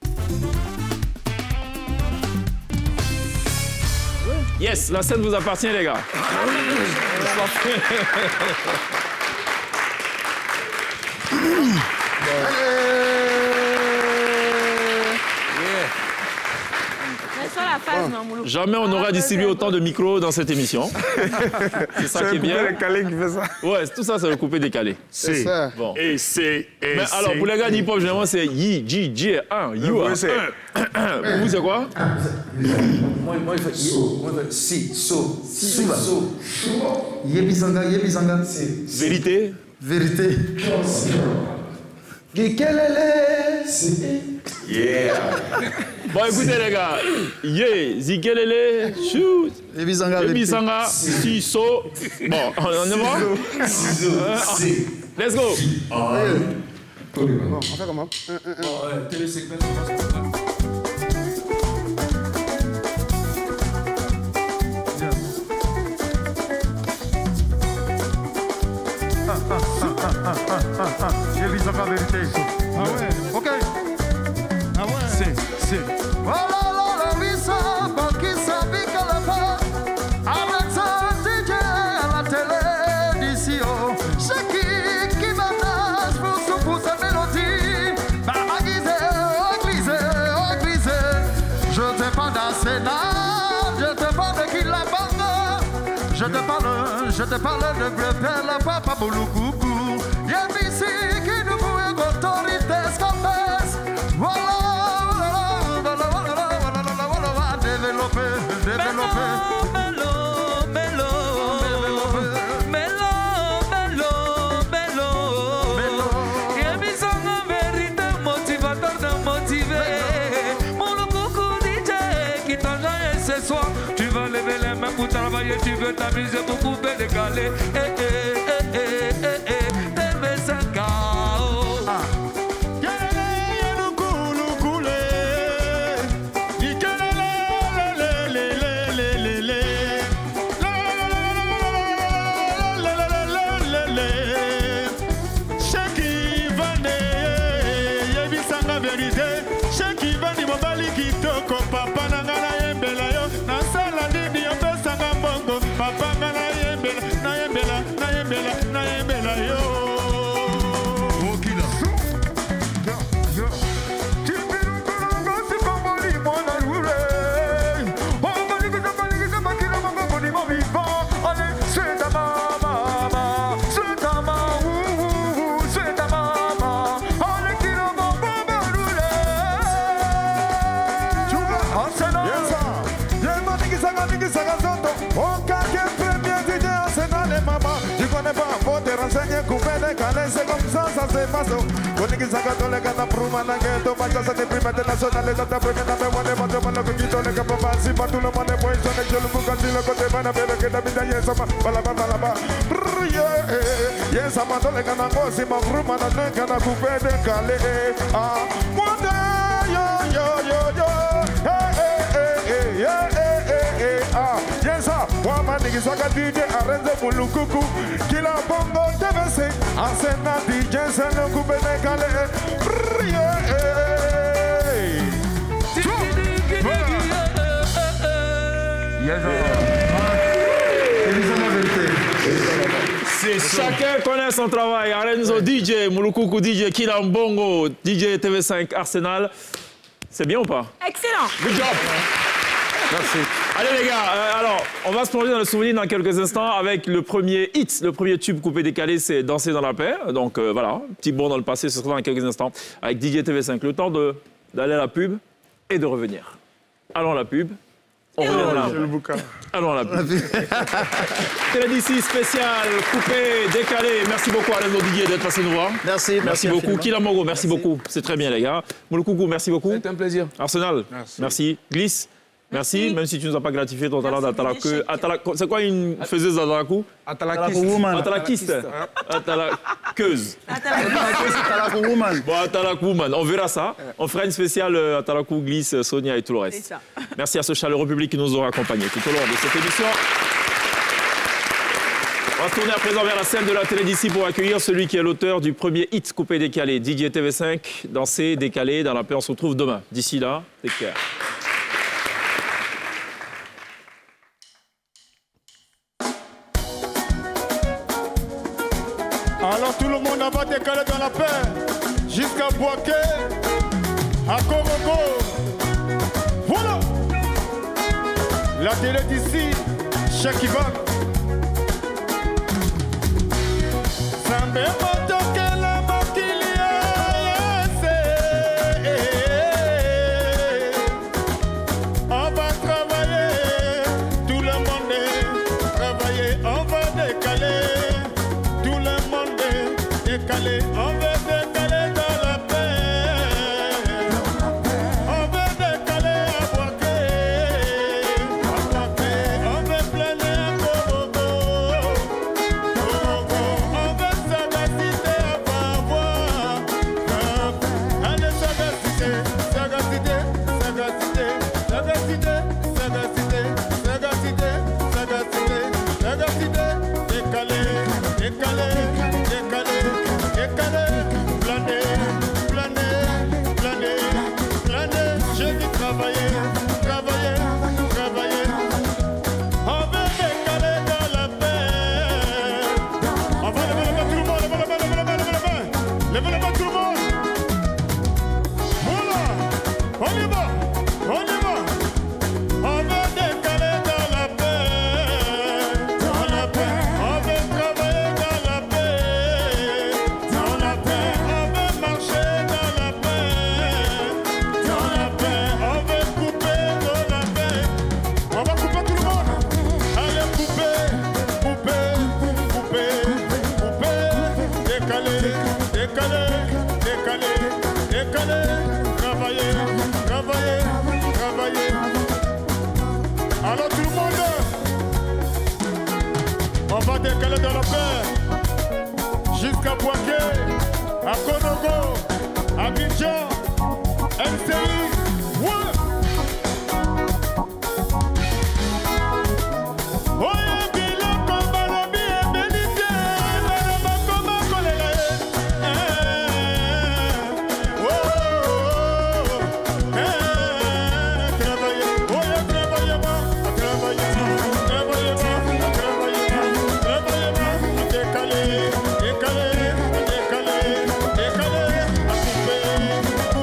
Yes, la scène vous appartient, les gars. Jamais on n'aura distribué autant de micros dans cette émission. C'est ça qui est bien. C'est le coupé décalé qui fait ça. Ouais, tout ça, c'est le coupé décalé. C'est ça. Bon. Et c'est. Mais alors, pour les gars d'hip-hop, généralement, c'est Yi, Ji, J, 1, You, 1. Pour vous, c'est quoi? Moi, il fait Si, So, Suba. Yebizanga, Yebizanga. Vérité. Vérité. Gikelele. Yeah. Bon, écoutez, les gars. Yé, Zikelele, Shoot. Yebizanga, Si, So. Bon, on est bon? Let's go. Bon, on fait comment? Télésegment. J'ai vu ça la vérité. Ah ouais, ok. Ah ouais. C'est. Voilà la visa, pour qui savait qu'elle a fait. Avec sa DJ à la télé d'ici, oh. C'est qui m'attache pour sa mélodie. Bah, aiguisé. Je te parle d'Arsenal, je te parle de qui la bande. Je te parle de bleu perle, papa Bouloukougou. Y'a ici qui nous pouvait autorité scopes. Voilà, développer. Tu vas lever les mains pour travailler, tu veux t'amuser pour couper décaler. C'est comme ça se passe. Con que saca todo le gana pruma na que to pacha se prima internacional de ta premia me vuelve más de lo que quito le capa más si pa tu no mane pues yo le yo lo busco si lo que te van a ver que la vida y esa para la y esa mato le gana go si ma pruma na le gana coupe de calé ah monde yo ah yesa wama nigi saka DJ Arenzo Bulukuku kila bongo TVC Asena DJ se no coupe de calé Chacun connaît son travail. Arenzo DJ, Mulukuku DJ, Kilambongo, DJ TV5 Arsenal. C'est bien ou pas? Excellent. Good job. Merci. Allez les gars, alors on va se plonger dans le souvenir dans quelques instants avec le premier hit, le premier tube coupé décalé, c'est Danser dans la paix. Donc voilà, petit bond dans le passé, ce sera dans quelques instants avec DJ TV5. Le temps d'aller à la pub et de revenir. Allons à la pub. On revient là. Allons à la pub. Téléd'ici spécial, coupé, décalé. Merci beaucoup à Alain Didier d'être passé nous voir. Merci. Merci beaucoup. Kilamogo, merci beaucoup. C'est très bien les gars. Moulokoukou, merci beaucoup. C'était un plaisir. Arsenal, merci. Glisse. Merci, même si tu ne nous as pas gratifié ton talent d'atalaqueuse. C'est quoi une faiseuse d'atalakou? Atalakiste. Atalaqueuse. Bon, atalakou-woman. On verra ça. On fera une spéciale atalakou, glisse, Sonia et tout le reste. Merci à ce chaleureux public qui nous aura accompagnés tout au long de cette émission. On va se tourner à présent vers la scène de la télé d'ici pour accueillir celui qui est l'auteur du premier hit coupé décalé, DJ TV5, Danser, décalé, dans la paix. On se retrouve demain. D'ici là, take care. Alors tout le monde va décaler dans la paix jusqu'à Boaké, à Korogo. Voilà. La télé d'ici, chaque Ivan. On va travailler, tout le monde travailler, on va décaler. Décaler, on veut décaler dans la paix. On veut décaler à Boaké. On veut planer à Korogo. On veut sagacité à Bavois. Allez, sagacité, sagacité, sagacité, sagacité, sagacité, sagacité, sagacité, sagacité, décaler, décaler. Planer, planer, planer, planer. J'ai dit travailler, travailler, travailler. On veut décaler dans la paix. On va lever la main tout le monde, lever la main, lever la main, lever la main. Levez la main tout le monde. Voilà, on y va, on y va. On veut décaler dans la paix, dans la paix. On veut travailler dans la paix. Dans la paix, on veut marcher dans la paix. Dans la paix, on veut couper dans la paix. On va couper tout le monde. Allez, couper, couper, couper, couper. Décaler, décaler, décaler, décaler. Travailler, travailler, travailler. Alors tout le monde, on va décaler dans la paix. Jusqu'à Boaké, à Konogo, à Abidjan, MCI, ouais. Oye, bilo, komba, lobi, ebelite, laraba, koma, kolela, travailler, oye, travailler-moi, travailler-moi, travailler-moi, travailler-moi, travailler-moi, décaler, décaler, décaler, décaler, à couper,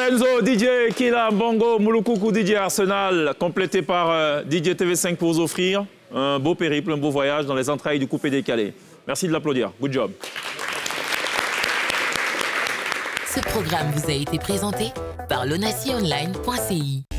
Lorenzo, DJ Kila, Bongo, Mouloukoukou, DJ Arsenal, complété par DJ TV5 pour vous offrir un beau périple, un beau voyage dans les entrailles du coupé décalé. Merci de l'applaudir. Good job. Ce programme vous a été présenté par lonacionline.ci.